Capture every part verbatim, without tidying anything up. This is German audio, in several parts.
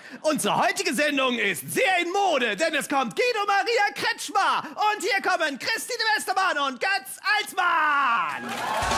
Unsere heutige Sendung ist sehr in Mode, denn es kommt Guido Maria Kretschmer. Und hier kommen Christine Westermann und Götz Alsmann.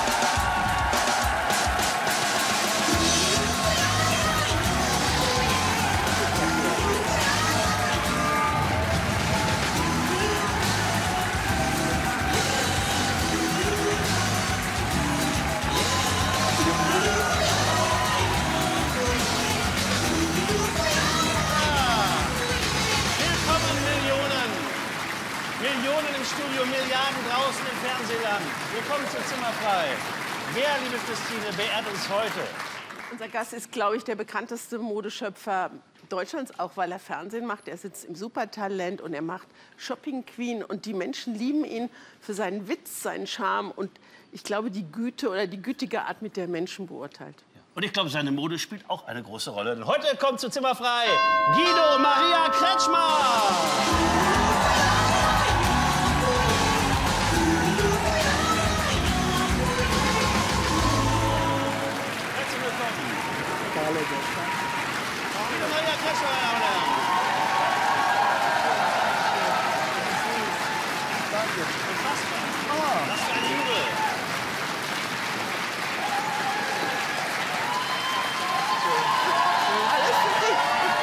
Millionen im Studio, Milliarden draußen im Fernsehland. Willkommen zu Zimmerfrei. Wer, liebe Christine, beehrt uns heute? Unser Gast ist, glaube ich, der bekannteste Modeschöpfer Deutschlands, auch weil er Fernsehen macht. Er sitzt im Supertalent und er macht Shopping Queen. Und die Menschen lieben ihn für seinen Witz, seinen Charme und ich glaube, die Güte oder die gütige Art, mit der Menschen beurteilt. Und ich glaube, seine Mode spielt auch eine große Rolle. Denn heute kommt zu Zimmerfrei Guido Maria Kretschmer. Maria Kretschmer, meine Damen und Herren. Danke. Unfassbar. Was für ein Jubel. Alles für dich.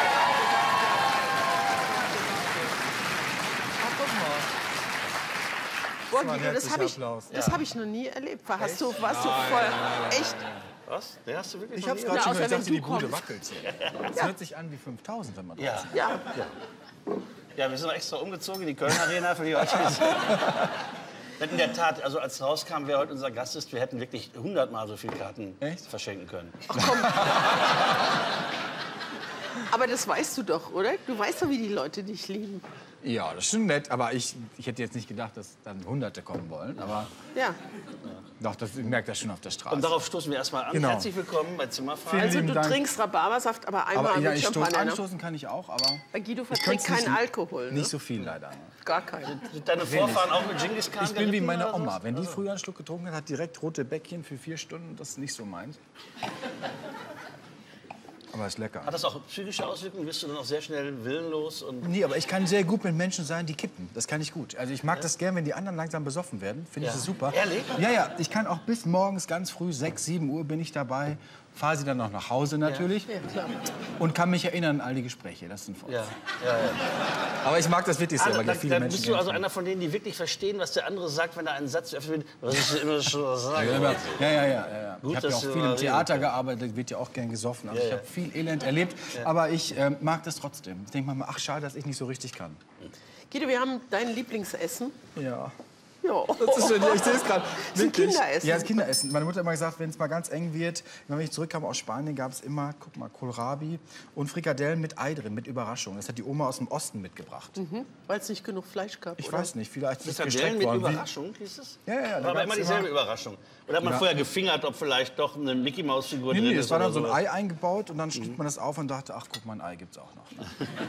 Ach, guck mal. Boah, Das, Guido, das habe ich, das Ja. hab ich noch nie erlebt. Hast du, warst du voll, echt? Was? Den hast du wirklich Ich noch hab's nie gerade schon außer gehört, ich wenn dachte, du die Bude kommst. wackelt so. Das Ja. hört sich an wie fünftausend, wenn man drauf Ja. ist. Ja. Ja, wir sind noch extra umgezogen in die Köln Arena für die heutigen. In der Tat, also als rauskam, wer heute unser Gast ist, wir hätten wirklich hundertmal so viele Karten Echt? verschenken können. Ach komm. Aber das weißt du doch, oder? Du weißt doch, wie die Leute dich lieben. Ja, das ist schon nett, aber ich, ich hätte jetzt nicht gedacht, dass dann Hunderte kommen wollen. Aber Ja. doch, das, ich merke das schon auf der Straße. Und darauf stoßen wir erstmal an. Genau. Herzlich willkommen bei Zimmerfrei. Vielen Also lieben du Dank. trinkst Rhabarbersaft, aber einmal aber ja, mit ich stoß, Champagner. Ne? anstoßen kann ich auch, aber Bei Guido ich verträgt könnte es keinen nicht- Alkohol. Ne? nicht so viel leider. Gar keinen. Sind deine Vorfahren auch mit Genghis Khan Ich bin wie geritten meine oder Oma. sowas? Wenn die früher einen Schluck getrunken hat, hat direkt rote Bäckchen für vier Stunden. Das ist nicht so meins. Aber ist lecker. Hat das auch psychische Auswirkungen? Wirst du dann auch sehr schnell willenlos? Und Nee, aber ich kann sehr gut mit Menschen sein, die kippen. Das kann ich gut. Also ich mag das gern, wenn die anderen langsam besoffen werden. Finde ich Ja. das super. Ehrlich? Ja, ja. Ich kann auch bis morgens ganz früh, sechs, sieben Uhr bin ich dabei. Fahre sie dann noch nach Hause natürlich. Ja, klar. Und kann mich erinnern an all die Gespräche. Das ist ein Vorteil. ja, ja, ja. Aber ich mag das wirklich sehr, Also, weil ja dann, viele dann Menschen bist du also gern einer von denen, die wirklich verstehen, was der andere sagt, wenn er einen Satz öffnet. Was ich immer schon sagen ja, wollte. ja, ja, ja, ja. Gut, Ich habe ja dass auch du viel mal im reden Theater kannst. gearbeitet, wird ja auch gern gesoffen. Also Ja, ich ja. habe viel Elend erlebt, aber ich ähm, mag das trotzdem. Ich denke manchmal, ach schade, dass ich nicht so richtig kann. Guido, wir haben dein Lieblingsessen. Ja. Ja. Das ist schön, ich sehe es gerade. Das ist ein Kinderessen. Ja, das ist Kinderessen. Meine Mutter hat immer gesagt, wenn es mal ganz eng wird, wenn ich zurückkam aus Spanien, gab es immer, guck mal, Kohlrabi und Frikadellen mit Ei drin, mit Überraschung. Das hat die Oma aus dem Osten mitgebracht. Mhm. Weil es nicht genug Fleisch gab, Ich oder? weiß nicht, vielleicht ist es Frikadellen gestreckt mit worden. Wie- Überraschung, hieß es? Ja, ja, ja, da War aber gab's immer dieselbe immer- Überraschung. Oder hat man Ja. vorher gefingert, ob vielleicht doch eine Mickey-Maus-Figur Nee, drin nee, ist es war oder dann so ein sowas? Ei eingebaut und dann schlug man das auf und dachte, ach guck mal, ein Ei gibt's auch noch.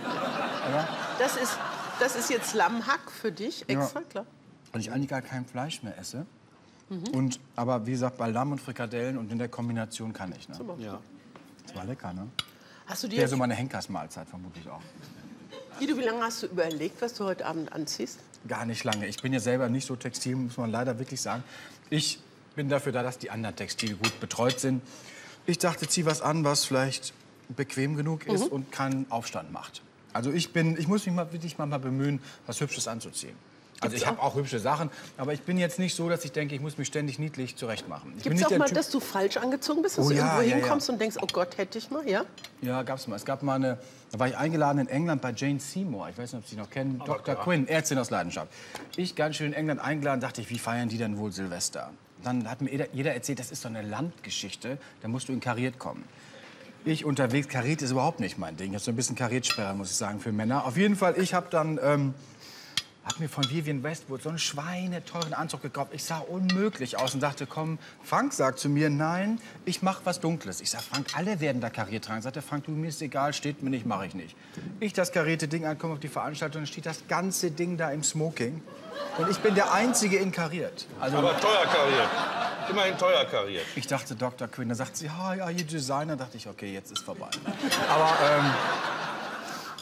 Das ist, das ist jetzt Lammhack für dich, extra, klar. Weil ich eigentlich gar kein Fleisch mehr esse. Und, aber wie gesagt, bei Lamm und Frikadellen und in der Kombination kann ich. Ne? Ja. Das war lecker, ne? Hast du dir, Wäre so meine Henkersmahlzeit vermutlich auch. Guido, wie lange hast du überlegt, was du heute Abend anziehst? Gar nicht lange. Ich bin ja selber nicht so textil, muss man leider wirklich sagen. Ich bin dafür da, dass die anderen Textile gut betreut sind. Ich dachte, zieh was an, was vielleicht bequem genug ist und keinen Aufstand macht. Also ich bin, ich muss mich mal wirklich mal bemühen, was Hübsches anzuziehen. Also ich habe auch hübsche Sachen, aber ich bin jetzt nicht so, dass ich denke, ich muss mich ständig niedlich zurechtmachen. Ich bin Gibt es nicht auch der mal, Typ- dass du falsch angezogen bist, dass Oh du ja, irgendwo ja, ja. hinkommst und denkst, oh Gott, hätte ich mal, ja? Ja, gab's mal. Es gab mal eine, da war ich eingeladen in England bei Jane Seymour. Ich weiß nicht, ob Sie noch kennen. Doktor Quinn, Ärztin aus Leidenschaft. Ich ganz schön in England eingeladen, dachte ich, wie feiern die denn wohl Silvester? Dann hat mir jeder, jeder erzählt, das ist doch eine Landgeschichte, da musst du in kariert kommen. Ich unterwegs, kariert ist überhaupt nicht mein Ding. Ich habe so ein bisschen Kariertsperre, muss ich sagen, für Männer. Auf jeden Fall, ich habe dann... Ähm, hab mir von Vivienne Westwood so einen schweineteuren Anzug gekauft. Ich sah unmöglich aus und dachte, komm, Frank sagt zu mir, nein, ich mach was Dunkles. Ich sag, Frank, alle werden da kariert tragen. Sagt der Frank, du, mir ist egal, steht mir nicht, mache ich nicht. Ich das karierte Ding ankomme auf die Veranstaltung, dann steht das ganze Ding da im Smoking. Und ich bin der Einzige in kariert. Also, Aber teuer kariert. Immerhin teuer kariert. ich dachte, Doktor Quinn, da sagt sie, ja, ja, ihr Designer. Da dachte ich, okay, jetzt ist vorbei. Aber ähm,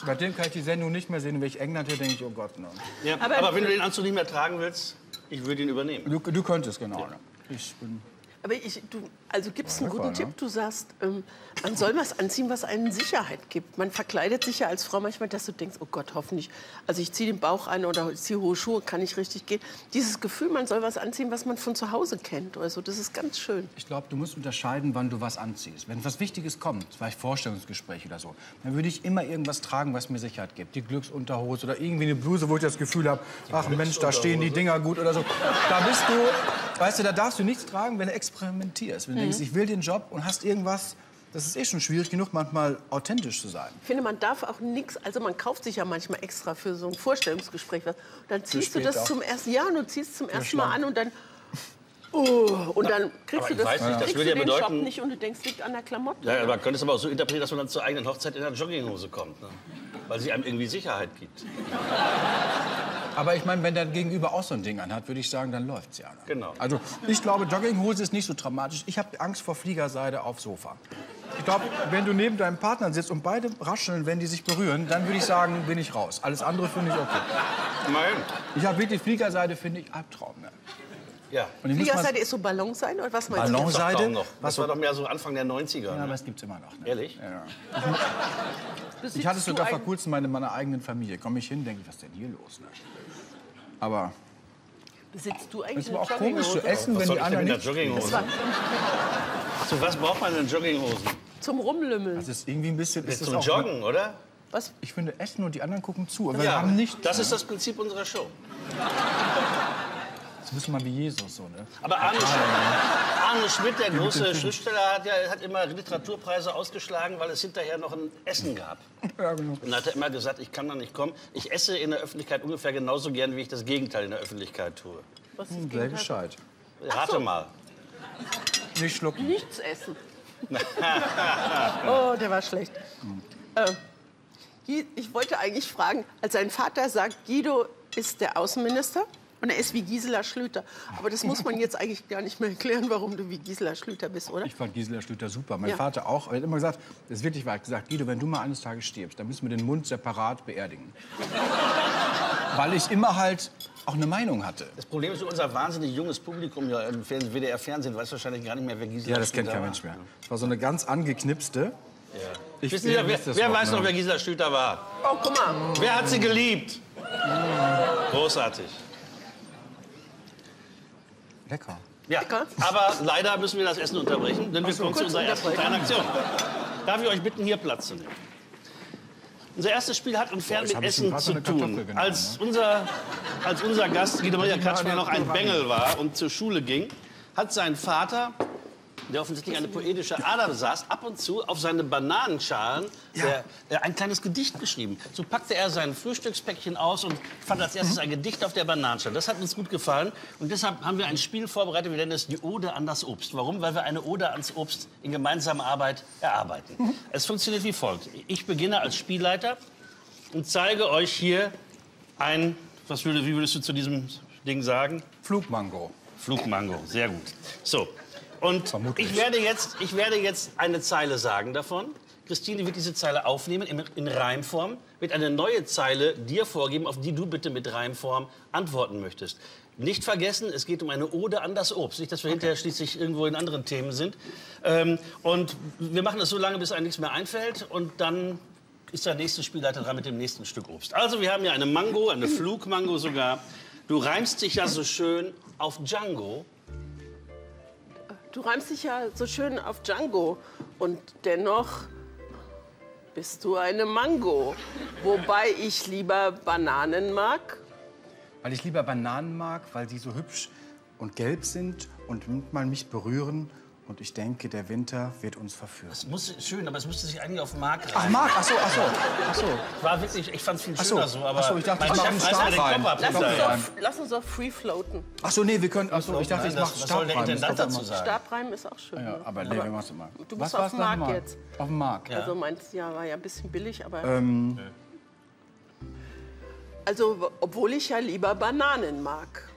Bei dem kann ich die Sendung nicht mehr sehen. Und wenn ich England höre, denke ich, oh Gott, nein. Ja, aber, aber wenn du den Anzug nicht mehr tragen willst, ich würde ihn übernehmen. Du, du könntest, genau. Ja. Ich bin... Aber ich, du, also gibst einen guten ne? Tipp. Du sagst, ähm, man soll was anziehen, was einen Sicherheit gibt. Man verkleidet sich ja als Frau manchmal, dass du denkst, oh Gott, hoffentlich, also ich ziehe den Bauch ein oder ich ziehe hohe Schuhe, kann ich richtig gehen. Dieses Gefühl, man soll was anziehen, was man von zu Hause kennt oder so, das ist ganz schön. Ich glaube, du musst unterscheiden, wann du was anziehst. Wenn was Wichtiges kommt, vielleicht Vorstellungsgespräch oder so, dann würde ich immer irgendwas tragen, was mir Sicherheit gibt. Die Glücksunterhose oder irgendwie eine Bluse, wo ich das Gefühl habe, ach Mensch, da stehen die Dinger gut oder so. Da bist du, weißt du, da darfst du nichts tragen, wenn du experimentierst. Wenn du mhm. denkst, ich will den Job und hast irgendwas, das ist eh schon schwierig genug, manchmal authentisch zu sein. Ich finde, man darf auch nichts, also man kauft sich ja manchmal extra für so ein Vorstellungsgespräch was. Und dann ziehst du das zum ersten Jahr und du ziehst es zum ersten Mal an und dann, oh, und dann kriegst du das, weiß nicht, das kriegst würde du ja den Shop bedeuten, nicht und du denkst, liegt an der Klamotte. Ja, man könnte es aber auch so interpretieren, dass man dann zur eigenen Hochzeit in einer Jogginghose kommt. Ne? Weil sie einem irgendwie Sicherheit gibt. Aber ich meine, wenn der Gegenüber auch so ein Ding anhat, würde ich sagen, dann läuft's ja. Ne? Genau. Also ich glaube, Jogginghose ist nicht so dramatisch. Ich habe Angst vor Fliegerseide auf Sofa. Ich glaube, wenn du neben deinem Partner sitzt und beide rascheln, wenn die sich berühren, dann würde ich sagen, bin ich raus. Alles andere finde ich okay. Immerhin. Ich habe wirklich Fliegerseide, finde ich Albtraum. Ne? Ja. Und ich muss mal- Fliegerseide ist so Ballonseide oder was meinst du? Ballon- Das Seide? kaum noch. Was Das war doch mehr so Anfang der neunziger. Ja, Ne? aber es gibt's immer noch. Ne? Ehrlich? Ja, ja. Besitzt Ich hatte es du sogar ein- vor kurzem meine, meiner eigenen Familie. Komme ich hin, denke ich, was ist denn hier los? Ne? Aber Besitzt du es eigentlich war eine auch komisch zu Jogginghose? essen, Was wenn soll die ich denn anderen mit der nicht. Jogginghose? Das war Zu was braucht man denn Jogginghosen? zum Rumlümmeln. Das ist irgendwie ein bisschen. Ist das Zum auch, Joggen, oder? Was? Ich finde, essen und die anderen gucken zu. Aber wir haben nicht. Das ist das Prinzip unserer Show. Das müssen wir wie Jesus so, ne? Aber Arne, Arne Schmidt, der große Schriftsteller, hat, ja, hat immer Literaturpreise ausgeschlagen, weil es hinterher noch ein Essen gab. Ja, genau. Und dann hat er immer gesagt, ich kann da nicht kommen. Ich esse in der Öffentlichkeit ungefähr genauso gern, wie ich das Gegenteil in der Öffentlichkeit tue. Was ist Sehr Gegenteil? Bescheid. Rate so. mal. Nicht schlucken. Nichts essen. Oh, der war schlecht. Äh, Gui- ich wollte eigentlich fragen, als sein Vater sagt, Guido ist der Außenminister und er ist wie Gisela Schlüter. Aber das muss man jetzt eigentlich gar nicht mehr erklären, warum du wie Gisela Schlüter bist, oder? Ich fand Gisela Schlüter super. Mein Ja. Vater auch. Er hat immer gesagt, das ist wirklich wahr, er hat gesagt, Guido, wenn du mal eines Tages stirbst, dann müssen wir den Mund separat beerdigen. Weil ich immer halt auch eine Meinung hatte. Das Problem ist, unser wahnsinnig junges Publikum ja im Fernsehen, W D R-Fernsehen weiß wahrscheinlich gar nicht mehr, wer Gisela Ja, das kennt Schlüter kein war. Mensch mehr. Das war so eine ganz angeknipste. Ich Wissen Sie, wer, wisst das wer noch, weiß noch, ne? wer Gisela Schlüter war? Oh, guck mal. Wer hat sie geliebt? Großartig. Lecker. Ja, Lecker. aber leider müssen wir das Essen unterbrechen, denn wir kommen zu kurz unserer ersten unterbrechen. kleinen Aktion. Darf ich euch bitten, hier Platz zu nehmen? Unser erstes Spiel hat und fern jetzt mit hab ich Essen fast zu eine Kartoffel tun. genommen, Als unser, als unser Gast Guido Maria Kretschmer noch ein Bengel war und zur Schule ging, hat sein Vater, der offensichtlich eine poetische Ader besaß, ab und zu auf seine Bananenschalen der, der ein kleines Gedicht geschrieben. So packte er sein Frühstückspäckchen aus und fand als erstes ein Gedicht auf der Bananenschale. Das hat uns gut gefallen und deshalb haben wir ein Spiel vorbereitet, wir nennen es die Ode an das Obst. Warum? Weil wir eine Ode ans Obst in gemeinsamer Arbeit erarbeiten. Es funktioniert wie folgt. Ich beginne als Spielleiter und zeige euch hier ein, was würde, wie würdest du zu diesem Ding sagen? Flugmango. Flugmango, sehr gut. So, und Vermutlich. ich werde, jetzt, ich werde jetzt eine Zeile sagen davon. Christine wird diese Zeile aufnehmen in, in Reimform, wird eine neue Zeile dir vorgeben, auf die du bitte mit Reimform antworten möchtest. Nicht vergessen, es geht um eine Ode an das Obst. Nicht, dass wir hinterher schließlich irgendwo in anderen Themen sind. Ähm, und wir machen das so lange, bis einem nichts mehr einfällt. Und dann ist der nächste Spielleiter dran mit dem nächsten Stück Obst. Also wir haben hier eine Mango, eine Flugmango sogar. Du reimst dich ja so schön auf Django. Du reimst dich ja so schön auf Django und dennoch bist du eine Mango. Wobei ich lieber Bananen mag. Weil ich lieber Bananen mag, weil die so hübsch und gelb sind und manchmal mich berühren. Und ich denke, der Winter wird uns verführen. Es muss schön, aber es müsste sich eigentlich auf Mark Ach, reimen. Marc, ach so, ach so, ach so. War wirklich, ich fand es viel Ach so. schöner so, aber Ach so, ich dachte, mein ich mach Chef einen reißt mir den Stabreim. Kopf ab. Lass uns hinterher. doch, lass uns doch free floaten. Ach so, nee, wir können, ach so, ich dachte, Nein, ich das- mache was soll der Stabreim. Intendant Das kommt dazu doch sagen? Stabreim ist auch schön. mal- Ja, ne? aber nee, wir machen es mal. Du bist Was auf war's dem noch Markt mal? jetzt. Auf dem Markt. Also meinst ja, war ja ein bisschen billig, aber... Ähm, Also, obwohl ich ja lieber Bananen mag.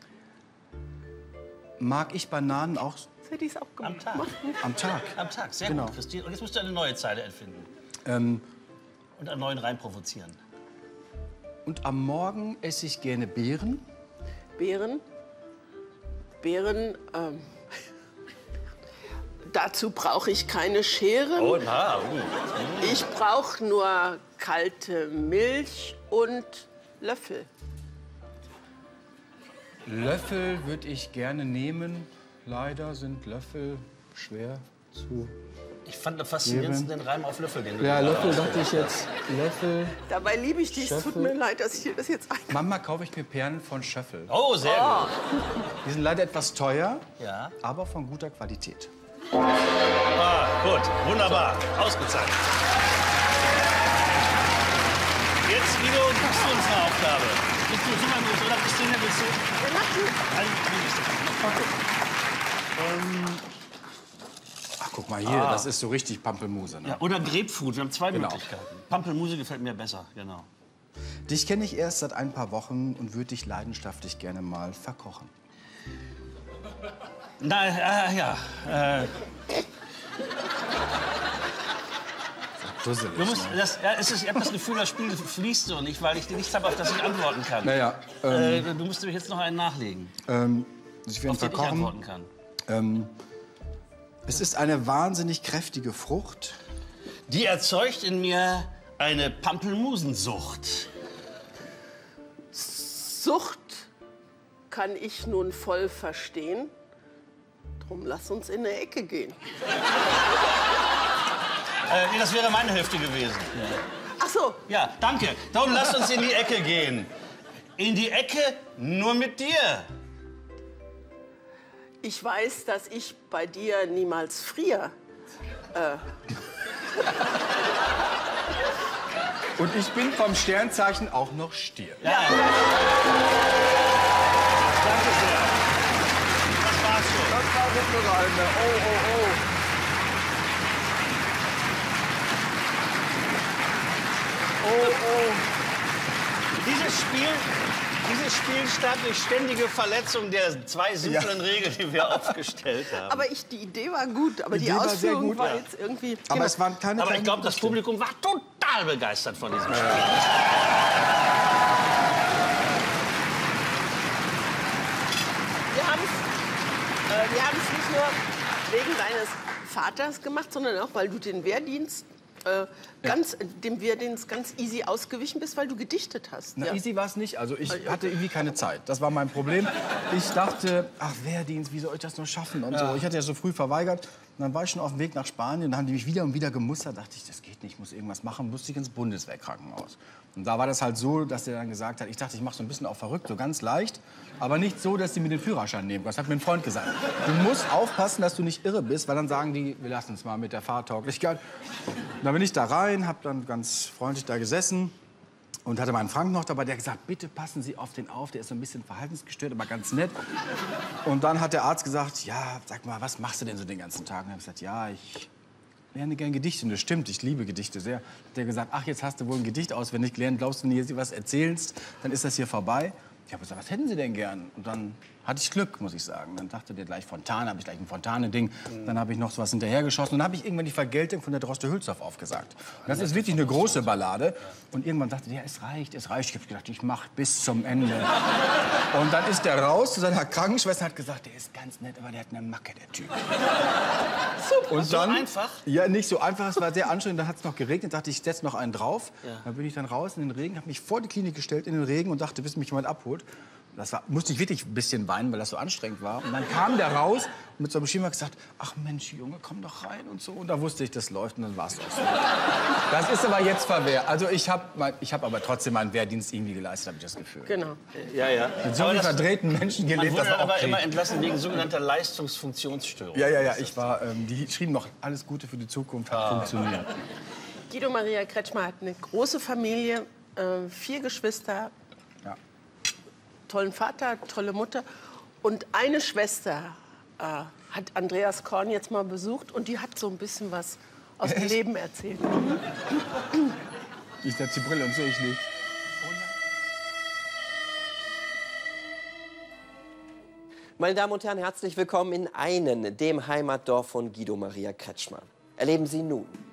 mag ich Bananen auch Jetzt hätte ich es auch Am gemacht. Tag. am Tag? Am Tag, sehr Genau. gut, Christine. Und jetzt musst du eine neue Zeile erfinden. Ähm, Und einen neuen Reim provozieren. Und am Morgen esse ich gerne Beeren. Beeren. Beeren. Ähm, dazu brauche ich keine Scheren. Oh, na. Uh. Ich brauche nur kalte Milch und Löffel. Löffel würde ich gerne nehmen. Leider sind Löffel schwer zu... Ich fand faszinierend den Reim auf Löffel, den du Ja, gerade Löffel hast. dachte ich jetzt. Löffel. Dabei liebe ich dich. Es tut Schöffel. mir leid, dass ich dir das jetzt ein... Mama, kaufe ich mir Perlen von Schöffel. Oh, sehr gut. Die sind leider etwas teuer, Ja. aber von guter Qualität. Ah, gut, wunderbar. Ausgezeichnet. Jetzt, Guido, gibst du uns eine Aufgabe. Bist du Supermus oder Christine, willst du? Nein, du bist Ach, guck mal hier, das ist so richtig Pampelmuse. Ne? ja, oder Grapefruit, wir haben zwei Genau. Möglichkeiten. Pampelmuse gefällt mir besser, genau. Dich kenne ich erst seit ein paar Wochen und würde dich leidenschaftlich gerne mal verkochen. Na, äh, ja. Äh, Dusselig, du musst, ne? das, ja, es ist, ich habe das Gefühl, das Spiel fließt so nicht, weil ich nichts habe, auf das ich antworten kann. Naja, äh, du musst mir jetzt noch einen nachlegen, ähm, ich will auf den ich verkochen. antworten kann. Ähm, es ist eine wahnsinnig kräftige Frucht. Die erzeugt in mir eine Pampelmusensucht. Sucht kann ich nun voll verstehen. Drum lass uns in eine Ecke gehen. Äh, nee, das wäre meine Hälfte gewesen. Ach so, Ja, danke. Darum lasst uns in die Ecke gehen. In die Ecke nur mit dir. ich weiß, dass ich bei dir niemals friere. Und ich bin vom Sternzeichen auch noch Stier. Ja. Danke sehr. Das war's schon. Das war Rückgereine. Oh, oh, oh. Oh, oh. Dieses Spiel, dieses Spiel stand durch ständige Verletzung der zwei simplen Regeln, die wir aufgestellt haben. Aber ich, die Idee war gut, aber die, Idee war sehr Ausführung gut, war ja. jetzt irgendwie... Aber es waren keine Aber ich kleinen glaube, das Gedichte. Publikum war total begeistert von diesem Spiel. Wir haben es äh, wir haben's nicht nur wegen deines Vaters gemacht, sondern auch, weil du den Wehrdienst, äh, ganz, dem Wehrdienst ganz easy ausgewichen bist, weil du gedichtet hast. Na, Ja. easy war es nicht. Also ich hatte irgendwie keine Zeit. Das war mein Problem. Ich dachte, ach, Wehrdienst, wie soll ich das noch schaffen? Und so. Ich hatte ja so früh verweigert. Und dann war ich schon auf dem Weg nach Spanien. Dann haben die mich wieder und wieder gemustert. Da dachte ich, das geht nicht, ich muss irgendwas machen. Musste ich ins Bundeswehrkrankenhaus. Und da war das halt so, dass der dann gesagt hat, ich dachte, ich mache so ein bisschen auf verrückt, so ganz leicht. Aber nicht so, dass die mir den Führerschein nehmen. Das hat mir ein Freund gesagt. Du musst aufpassen, dass du nicht irre bist, weil dann sagen die, wir lassen es mal mit der Fahrtauglichkeit. Und dann bin ich da rein, habe dann ganz freundlich da gesessen. Und hatte meinen Frank noch dabei, der hat gesagt, bitte passen Sie auf den auf, der ist so ein bisschen verhaltensgestört, aber ganz nett. Und dann hat der Arzt gesagt, ja, sag mal, was machst du denn so den ganzen Tag? Und ich habe gesagt, ja, ich lerne gern Gedichte. Und das stimmt, ich liebe Gedichte sehr. Hat der gesagt, ach, jetzt hast du wohl ein Gedicht auswendig gelernt, glaubst du, wenn du jetzt was erzählst, dann ist das hier vorbei. Ich habe gesagt, was hätten Sie denn gern? Und dann hatte ich Glück, muss ich sagen. Dann dachte der gleich Fontane, habe ich gleich ein Fontane-Ding. Dann habe ich noch so was hinterhergeschossen. Und dann habe ich irgendwann die Vergeltung von der Droste-Hülshoff aufgesagt. Und das ist wirklich eine große Ballade. Und irgendwann dachte der, es reicht, es reicht. Ich habe gedacht, ich mache bis zum Ende. Und dann ist der raus zu seiner Krankenschwester und hat gesagt, der ist ganz nett, aber der hat eine Macke, der Typ. Super. Und So dann, einfach? Ja, nicht so einfach. Es war sehr anstrengend. Dann hat es noch geregnet. Dachte ich, ich setze noch einen drauf. Dann bin ich dann raus in den Regen, habe mich vor die Klinik gestellt in den Regen und dachte, bis mich jemand abholt. Das war, musste ich wirklich ein bisschen weinen, weil das so anstrengend war. Und dann kam der raus und mit so einem Schema gesagt, ach Mensch, Junge, komm doch rein und so. Und da wusste ich, das läuft und dann war es auch so. Das ist aber jetzt verwehrt. Also ich habe ich hab aber trotzdem meinen Wehrdienst irgendwie geleistet, habe ich das Gefühl. Genau. Ja, ja. Mit so Aber vielen das- verdrehten Menschen Man gelebt, das wurde war auch aber immer Krieg. entlassen wegen sogenannter Leistungsfunktionsstörung. Ja, ja, ja, ich war, ähm, die schrieben noch, alles Gute für die Zukunft, hat funktioniert. Guido Maria Kretschmer hat eine große Familie, äh, vier Geschwister, Ja. tollen Vater, tolle Mutter. Und eine Schwester äh, hat Andreas Korn jetzt mal besucht und die hat so ein bisschen was aus dem Echt? Leben erzählt. Ich setze die Brille und so, ich nicht. Meine Damen und Herren, herzlich willkommen in Einen, dem Heimatdorf von Guido Maria Kretschmer. Erleben Sie nun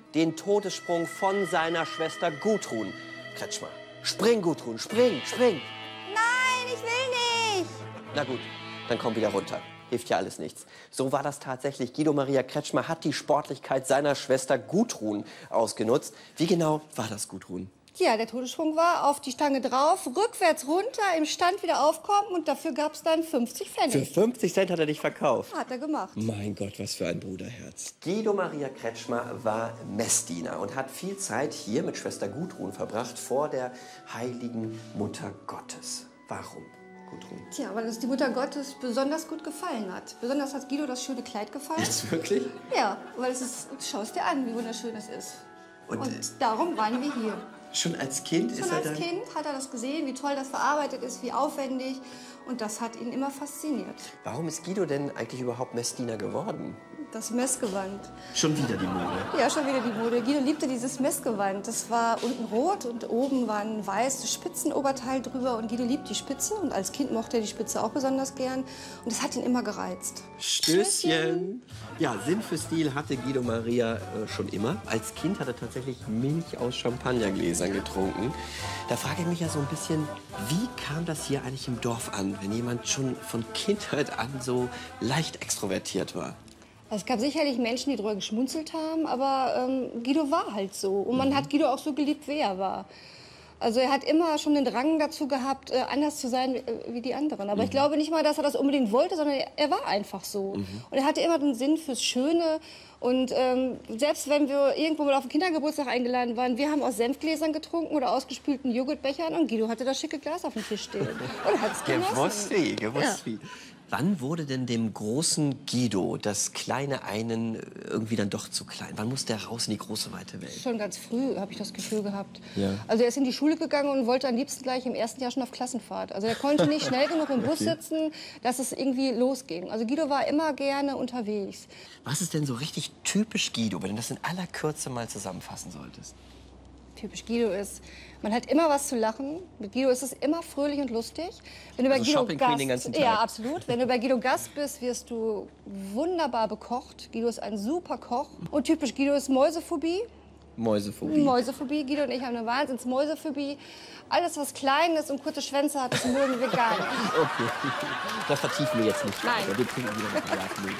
den Todessprung von seiner Schwester Gudrun Kretschmer. Spring, Gudrun, spring, spring. Nein, ich will nicht. Na gut, dann komm wieder runter. Hilft ja alles nichts. So war das tatsächlich. Guido Maria Kretschmer hat die Sportlichkeit seiner Schwester Gudrun ausgenutzt. Wie genau war das, Gudrun? Ja, der Todessprung war auf die Stange drauf, rückwärts runter, im Stand wieder aufkommen und dafür gab es dann fünfzig Für Pfennig. fünfzig Cent hat er dich verkauft. Hat er gemacht. Mein Gott, was für ein Bruderherz. Guido Maria Kretschmer war Messdiener und hat viel Zeit hier mit Schwester Gudrun verbracht vor der heiligen Mutter Gottes. Warum, Gudrun? Tja, weil es die Mutter Gottes besonders gut gefallen hat. Besonders hat Guido das schöne Kleid gefallen. Jetzt wirklich? Ja, weil es ist, schau es dir an, wie wunderschön es ist. Und, Und äh, darum waren wir hier. Schon als Kind ist Schon er als dann... Kind hat er das gesehen, wie toll das verarbeitet ist, wie aufwendig. Und das hat ihn immer fasziniert. Warum ist Guido denn eigentlich überhaupt Messdiener geworden? Das Messgewand. Schon wieder die Mode. Ja, schon wieder die Mode. Guido liebte dieses Messgewand. Das war unten rot und oben war ein weißes Spitzenoberteil drüber. Und Guido liebt die Spitze. Und als Kind mochte er die Spitze auch besonders gern. Und das hat ihn immer gereizt. Stößchen. Ja, Sinn für Stil hatte Guido Maria äh, schon immer. Als Kind hat er tatsächlich Milch aus Champagnergläsern getrunken. Da frage ich mich ja so ein bisschen, wie kam das hier eigentlich im Dorf an, wenn jemand schon von Kindheit an so leicht extrovertiert war? Es gab sicherlich Menschen, die darüber geschmunzelt haben, aber ähm, Guido war halt so. Und man hat Guido auch so geliebt, wie er war. Also er hat immer schon den Drang dazu gehabt, äh, anders zu sein wie, äh, wie die anderen. Aber ich glaube nicht mal, dass er das unbedingt wollte, sondern er, er war einfach so. Und er hatte immer den Sinn fürs Schöne. Und ähm, selbst wenn wir irgendwo mal auf den Kindergeburtstag eingeladen waren, wir haben aus Senfgläsern getrunken oder ausgespülten Joghurtbechern und Guido hatte das schicke Glas auf dem Tisch stehen. Und hat es genossen. Gewusst wie, gewusst Ja. wie. Wann wurde denn dem großen Guido das kleine einen irgendwie dann doch zu klein? Wann musste er raus in die große, weite Welt? Schon ganz früh habe ich das Gefühl gehabt. Ja. Also er ist in die Schule gegangen und wollte am liebsten gleich im ersten Jahr schon auf Klassenfahrt. Also er konnte nicht schnell genug im Bus sitzen, dass es irgendwie losging. Also Guido war immer gerne unterwegs. Was ist denn so richtig typisch Guido, wenn du das in aller Kürze mal zusammenfassen solltest? Typisch Guido ist, man hat immer was zu lachen. Mit Guido ist es immer fröhlich und lustig. Wenn du bei Also Guido Shopping Queen Gast, den ganzen Tag. ja absolut. Wenn du bei Guido Gast bist, wirst du wunderbar bekocht. Guido ist ein super Koch. Und typisch Guido ist Mäusephobie. Mäusephobie. Mäusephobie. Guido und ich haben eine Wahnsinns-Mäusephobie. Alles, was klein ist und kurze Schwänze hat, das mögen wir gar nicht. Okay. Das vertiefen wir jetzt nicht. Nein. weiter. Wir trinken wieder mit Privatmüll.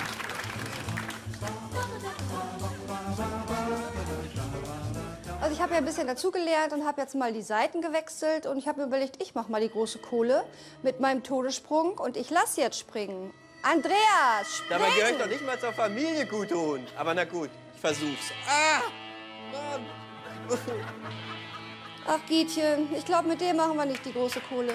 Also ich habe ja ein bisschen dazugelernt und habe jetzt mal die Seiten gewechselt. Und ich habe mir überlegt, ich mache mal die große Kohle mit meinem Todessprung. Und ich lasse jetzt springen. Andreas, spring! Dabei gehöre ich doch nicht mal zur Familie, Gudrun. Aber na gut, ich versuch's. Ah! Mann. Ach, Gietchen, ich glaube, mit dem machen wir nicht die große Kohle.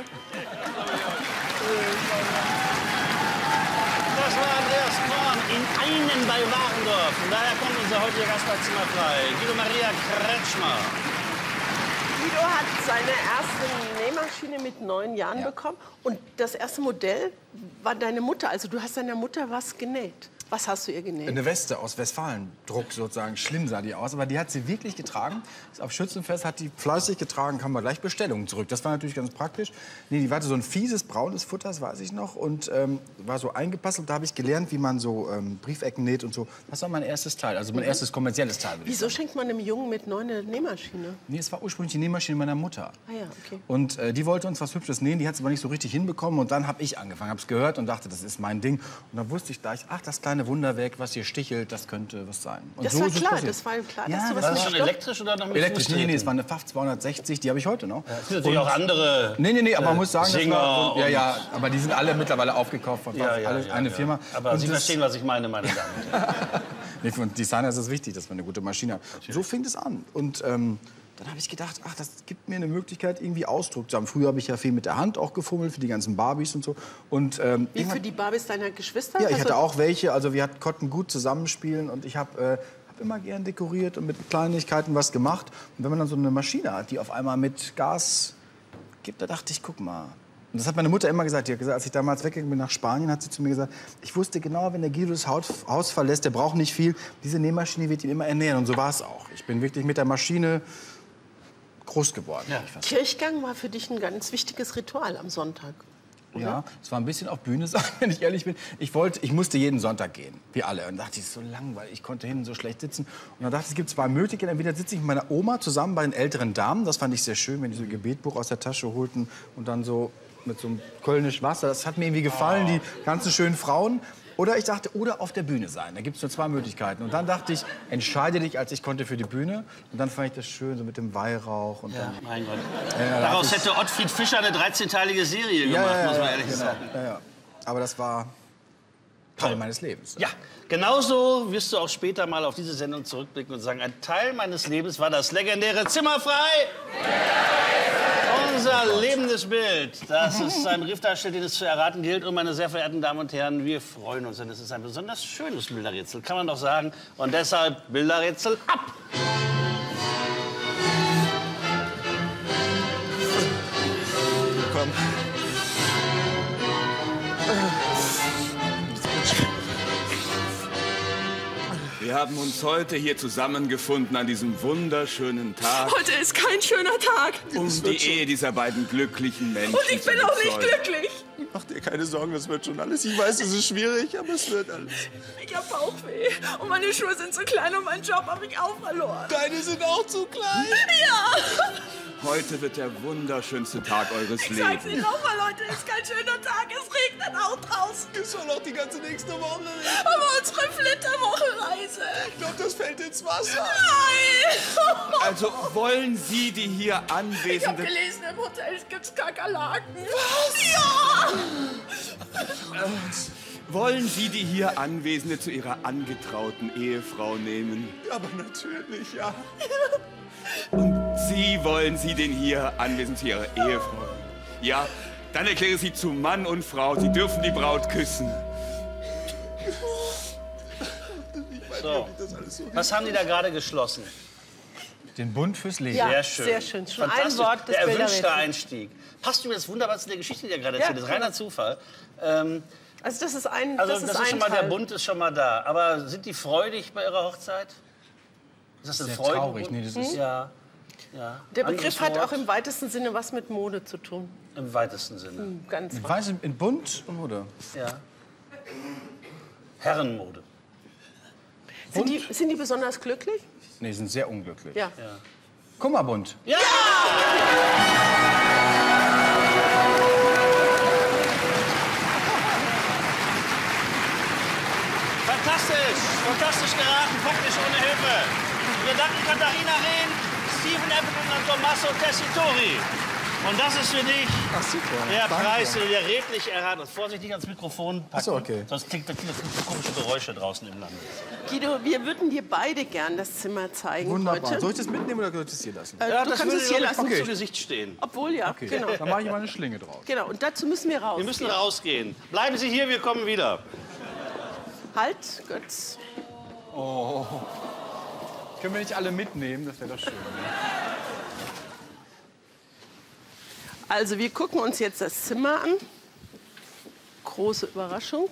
Das war Andreas Korn in Einen bei Warendorf. Und daher kommt unser heutiger Gast bei Zimmerfrei, Guido Maria Kretschmer. Guido hat seine erste Nähmaschine mit neun Jahren Ja. bekommen. Und das erste Modell war deine Mutter. Also du hast deiner Mutter was genäht. Was hast du ihr genäht? Eine Weste aus Westfalen-Druck sozusagen. Schlimm sah die aus, aber die hat sie wirklich getragen. Ist auf Schützenfest, hat die fleißig getragen, kam wir gleich Bestellungen zurück. Das war natürlich ganz praktisch. Nee, die hatte so ein fieses, braunes Futter, das weiß ich noch. Und ähm, war so eingepasselt. Da habe ich gelernt, wie man so ähm, Briefecken näht und so. Das war mein erstes Teil, also mein erstes kommerzielles Teil. würde ich Wieso sagen. schenkt man einem Jungen mit neun eine Nähmaschine? Nee, es war ursprünglich die Nähmaschine meiner Mutter. Ah ja, okay. Und äh, die wollte uns was Hübsches nähen, die hat es aber nicht so richtig hinbekommen. Und dann habe ich angefangen, habe es gehört und dachte, das ist mein Ding. Und dann wusste ich gleich, ach, das kleine Wunderwerk, was hier stichelt, das könnte was sein. Und Das so war ist es klar, passiert. das war klar, Ja, dass du das was War mit das schon Stoff... elektrisch oder noch mit Elektrisch, nee, nee, Fußtreten? es war eine F A F zweihundertsechzig, die habe ich heute noch. Es gibt natürlich auch andere. Nee, nee, nee, aber man muss sagen, das Singer war, ja, und- ja, aber die sind alle mittlerweile aufgekauft von F A F, Ja, ja, alle, ja, eine ja. Firma. Aber Und Sie das- verstehen, was ich meine, meine Damen und Herren. Nee, für einen Designer ist es wichtig, dass man eine gute Maschine hat. So fing es an. Und ähm, dann habe ich gedacht, ach, das gibt mir eine Möglichkeit, irgendwie Ausdruck zu haben. Früher habe ich ja viel mit der Hand auch gefummelt für die ganzen Barbies und so. Und, ähm, Wie für die Barbies deiner Geschwister? ja, ich Hast hatte du- auch welche. Also wir konnten gut zusammenspielen und ich habe äh, hab immer gern dekoriert und mit Kleinigkeiten was gemacht. Und wenn man dann so eine Maschine hat, die auf einmal mit Gas gibt, da dachte ich, guck mal. Und das hat meine Mutter immer gesagt. Die hat gesagt, als ich damals weggegangen bin nach Spanien, hat sie zu mir gesagt, ich wusste genau, wenn der Guido das Haus, Haus verlässt, der braucht nicht viel. Diese Nähmaschine wird ihn immer ernähren. Und so war es auch. Ich bin wirklich mit der Maschine groß geworden. Ja. Ich fast. Kirchgang war für dich ein ganz wichtiges Ritual am Sonntag. Ja, es war ein bisschen auf Bühne sein, wenn ich ehrlich bin. Ich wollte, ich musste jeden Sonntag gehen, wie alle. Und dachte, es ist so langweilig, ich konnte hinten so schlecht sitzen. Und dann dachte ich, es gibt zwei Möglichkeiten. Entweder sitze ich mit meiner Oma zusammen bei den älteren Damen. Das fand ich sehr schön, wenn die so ein Gebetbuch aus der Tasche holten und dann so mit so einem Kölnisch Wasser. Das hat mir irgendwie gefallen, die ganzen schönen Frauen. Oder ich dachte, oder auf der Bühne sein. Da gibt es nur zwei Möglichkeiten. Und dann dachte ich, entscheide dich, als ich konnte, für die Bühne. Und dann fand ich das schön, so mit dem Weihrauch. Und Ja, dann, mein Gott. Ja, Daraus ich- hätte Ottfried Fischer eine dreizehnteilige Serie ja, gemacht, ja, muss man ja, ehrlich genau. sagen. Ja, ja. Aber das war Teil meines Lebens. Ja, genauso wirst du auch später mal auf diese Sendung zurückblicken und sagen, ein Teil meines Lebens war das legendäre Zimmer frei. Unser lebendes Bild, das ist ein Brief darstellt, den es zu erraten gilt. Und meine sehr verehrten Damen und Herren, wir freuen uns, denn es ist ein besonders schönes Bilderrätsel, kann man doch sagen. Und deshalb Bilderrätsel ab! Komm. Wir haben uns heute hier zusammengefunden an diesem wunderschönen Tag, Heute ist kein schöner Tag. um die Ehe dieser beiden glücklichen Menschen Und ich bin zu auch nicht bezeugen. glücklich. Mach dir keine Sorgen, das wird schon alles. Ich weiß, es ist schwierig, aber es wird alles. Ich hab Bauchweh. Und meine Schuhe sind zu klein und meinen Job habe ich auch verloren. Deine sind auch zu klein. Ja. Heute wird der wunderschönste Tag eures Ich sag's Lebens. nicht nochmal, Leute, ist kein schöner Tag. Es regnet auch draußen. Es soll auch die ganze nächste Woche regnen. Aber unsere Flitterwoche-Reise. Ich glaube, das fällt ins Wasser. Nein. Also wollen Sie die hier Ich hab anwesende... gelesen, im Hotel gibt's Kakerlaken. Was? Ja. Wollen Sie die hier Anwesende zu Ihrer angetrauten Ehefrau nehmen? Aber natürlich, ja. Und Sie wollen Sie den hier Anwesenden zu Ihrer Ehefrau? Ja, dann erkläre Sie zu Mann und Frau. Sie dürfen die Braut küssen. So. Was haben die da gerade geschlossen? Den Bund fürs Leben. Ja, Sehr schön. sehr schön. Schon ein Fantastisch. Wort des Der erwünschte Bilderrätsels. Einstieg. Passt übrigens wunderbar zu der Geschichte, die er gerade Ja, erzählt. Das ist reiner Zufall. Ähm, Also das ist ein, also das das ist ist ein schon mal, Teil. der Bund ist schon mal da. Aber sind die freudig bei ihrer Hochzeit? Ist das ein Sehr Freudenbund? traurig. Nee, das ist Ja. ja. Der Begriff hat Anderes auch im weitesten Sinne was mit Mode zu tun. Wort? Im weitesten Sinne. Ganz Ich weiß, in Bunt oder? Ja. Herrenmode. sind, die, sind die besonders glücklich? Nee, sind sehr unglücklich. Ja. Kummerbund. Ja! Fantastisch, fantastisch geraten, praktisch ohne Hilfe. Wir danken Katharina Rehn, Steven Appleton und Tommaso Tessitori. Und das ist für dich Ach, super. der Danke. Preis, den du dir redlich erraten hast. Vorsichtig ans Mikrofon packen, Ach so, okay. sonst klingt da klingt das komische Geräusche draußen im Lande. Guido, wir würden dir beide gern das Zimmer zeigen Wunderbar. heute. Soll ich das mitnehmen oder soll ich das hier lassen? Äh, Ja, du das kannst würde es hier dir lassen. okay. zu Gesicht stehen. Obwohl, ja, Okay, genau. dann mache ich mal eine Schlinge draus. Genau, und dazu müssen wir raus. Wir müssen rausgehen. Bleiben Sie hier, wir kommen wieder. Halt, Götz. Können wir nicht alle mitnehmen? Das wäre doch schön. Also, wir gucken uns jetzt das Zimmer an. Große Überraschung.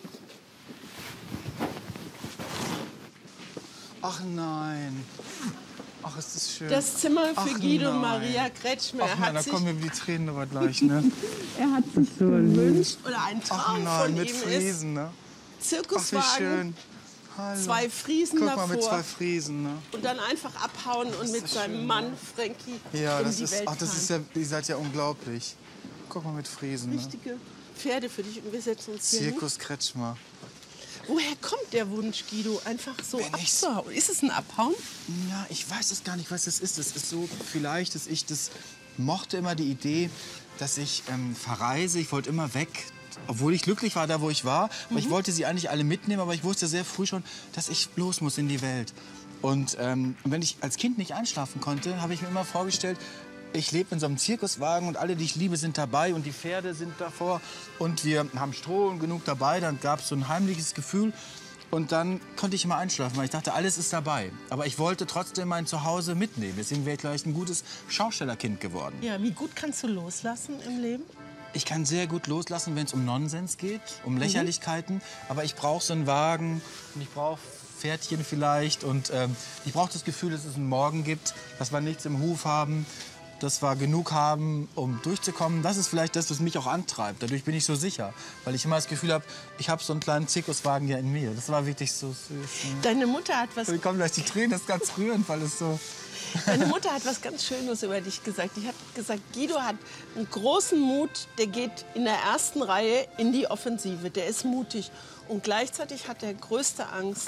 Ach nein. Ach, ist das schön. Das Zimmer für Ach Guido nein. Maria Kretschmer. Ach Er nein, hat da sich kommen mir die Tränen aber gleich, ne? gewünscht, oder ein Ach Traum nein, von mit ihm Friesen, ne? ist, Ach, wie Zirkuswagen, schön. Hallo. zwei Friesen Guck davor mal, mit zwei Friesen, ne? und dann einfach abhauen und mit seinem Mann Frankie Ja, in das die ist, Welt ach, das ist fahren. ja, ihr seid ja unglaublich. Guck mal mit Friesen, ne? Richtige Pferde für dich und wir setzen uns hier hin. Zirkus Kretschmer. Woher kommt der Wunsch, Guido, einfach so Wenn ich's- abzuhauen? Ist es ein Abhauen? Ja, ich weiß es gar nicht, was das ist. Es ist so vielleicht, dass ich das mochte immer die Idee, dass ich ähm, verreise. Ich wollte immer weg, obwohl ich glücklich war da, wo ich war. Aber ich wollte sie eigentlich alle mitnehmen, aber ich wusste sehr früh schon, dass ich los muss in die Welt. Und ähm, wenn ich als Kind nicht einschlafen konnte, habe ich mir immer vorgestellt, ich lebe in so einem Zirkuswagen und alle, die ich liebe, sind dabei und die Pferde sind davor und wir haben Stroh und genug dabei. Dann gab es so ein heimliches Gefühl und dann konnte ich immer einschlafen, weil ich dachte, alles ist dabei. Aber ich wollte trotzdem mein Zuhause mitnehmen. Deswegen wäre ich gleich ein gutes Schaustellerkind geworden. Ja, wie gut kannst du loslassen im Leben? Ich kann sehr gut loslassen, wenn es um Nonsens geht, um Lächerlichkeiten. Aber ich brauche so einen Wagen und ich brauche Pferdchen vielleicht. Und ähm, ich brauche das Gefühl, dass es einen Morgen gibt, dass wir nichts im Huf haben. dass wir genug haben, um durchzukommen. Das ist vielleicht das, was mich auch antreibt. Dadurch bin ich so sicher, weil ich immer das Gefühl habe, ich habe so einen kleinen Zirkuswagen ja in mir. Das war wirklich so süß. Deine Mutter hat was... Da kommen gleich die Tränen, das ist ganz rührend, weil es so... Deine Mutter hat was ganz Schönes über dich gesagt. Die hat gesagt, Guido hat einen großen Mut, der geht in der ersten Reihe in die Offensive. Der ist mutig. Und gleichzeitig hat er größte Angst,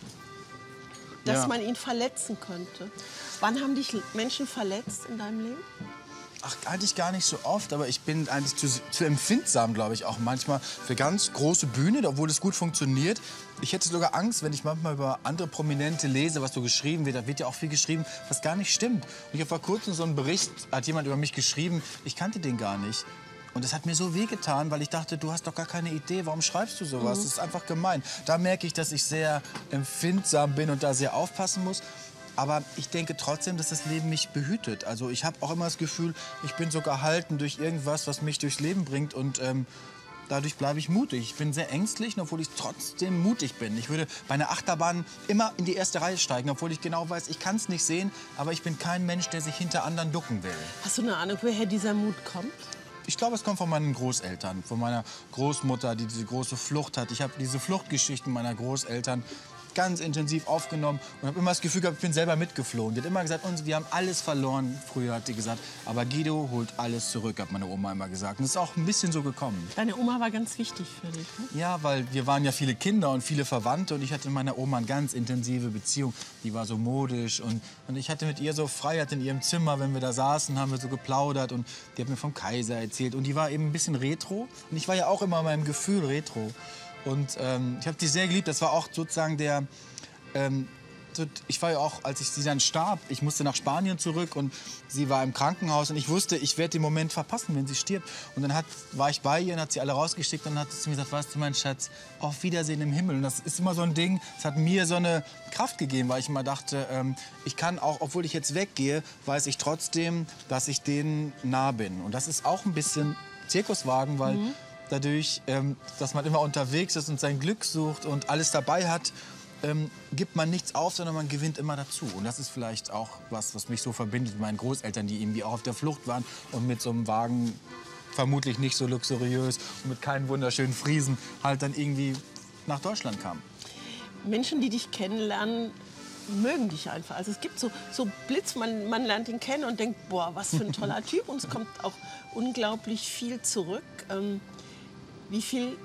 dass Ja. man ihn verletzen könnte. Wann haben dich Menschen verletzt in deinem Leben? Ach, eigentlich gar nicht so oft, aber ich bin eigentlich zu, zu empfindsam, glaube ich, auch manchmal für ganz große Bühnen, obwohl es gut funktioniert. Ich hätte sogar Angst, wenn ich manchmal über andere Prominente lese, was so geschrieben wird. Da wird ja auch viel geschrieben, was gar nicht stimmt. Und ich habe vor kurzem so einen Bericht, hat jemand über mich geschrieben, ich kannte den gar nicht. Und das hat mir so wehgetan, weil ich dachte, du hast doch gar keine Idee, warum schreibst du sowas? Mhm. Das ist einfach gemein. Da merke ich, dass ich sehr empfindsam bin und da sehr aufpassen muss. Aber ich denke trotzdem, dass das Leben mich behütet. Also ich habe auch immer das Gefühl, ich bin so gehalten durch irgendwas, was mich durchs Leben bringt. Und ähm, dadurch bleibe ich mutig. Ich bin sehr ängstlich, obwohl ich trotzdem mutig bin. Ich würde bei einer Achterbahn immer in die erste Reihe steigen, obwohl ich genau weiß, ich kann es nicht sehen. Aber ich bin kein Mensch, der sich hinter anderen ducken will. Hast du eine Ahnung, woher dieser Mut kommt? Ich glaube, es kommt von meinen Großeltern, von meiner Großmutter, die diese große Flucht hat. Ich habe diese Fluchtgeschichten meiner Großeltern ganz intensiv aufgenommen und habe immer das Gefühl gehabt, ich bin selber mitgeflohen. Die hat immer gesagt, uns, wir haben alles verloren, früher hat die gesagt, aber Guido holt alles zurück, hat meine Oma immer gesagt. Und das ist auch ein bisschen so gekommen. Deine Oma war ganz wichtig für dich, ne? Ja, weil wir waren ja viele Kinder und viele Verwandte und ich hatte mit meiner Oma eine ganz intensive Beziehung. Die war so modisch und, und ich hatte mit ihr so Freiheit in ihrem Zimmer, wenn wir da saßen, haben wir so geplaudert und die hat mir vom Kaiser erzählt und die war eben ein bisschen retro und ich war ja auch immer in meinem Gefühl retro. Und ähm, ich habe die sehr geliebt. Das war auch sozusagen der... Ähm, ich war ja auch, als ich sie dann starb, ich musste nach Spanien zurück und sie war im Krankenhaus und ich wusste, ich werde den Moment verpassen, wenn sie stirbt. Und dann hat, war ich bei ihr und hat sie alle rausgeschickt und dann hat sie mir gesagt, weißt du, mein Schatz, auf Wiedersehen im Himmel. Und das ist immer so ein Ding, das hat mir so eine Kraft gegeben, weil ich immer dachte, ähm, ich kann auch, obwohl ich jetzt weggehe, weiß ich trotzdem, dass ich denen nah bin. Und das ist auch ein bisschen Zirkuswagen, weil... Mhm. Dadurch, ähm, dass man immer unterwegs ist und sein Glück sucht und alles dabei hat, ähm, gibt man nichts auf, sondern man gewinnt immer dazu. Und das ist vielleicht auch was, was mich so verbindet mit meinen Großeltern, die irgendwie auch auf der Flucht waren und mit so einem Wagen, vermutlich nicht so luxuriös und mit keinen wunderschönen Friesen, halt dann irgendwie nach Deutschland kamen. Menschen, die dich kennenlernen, mögen dich einfach. Also es gibt so, so Blitz, man, man lernt ihn kennen und denkt, boah, was für ein toller Typ. Und es kommt auch unglaublich viel zurück. Ähm, Wie viel,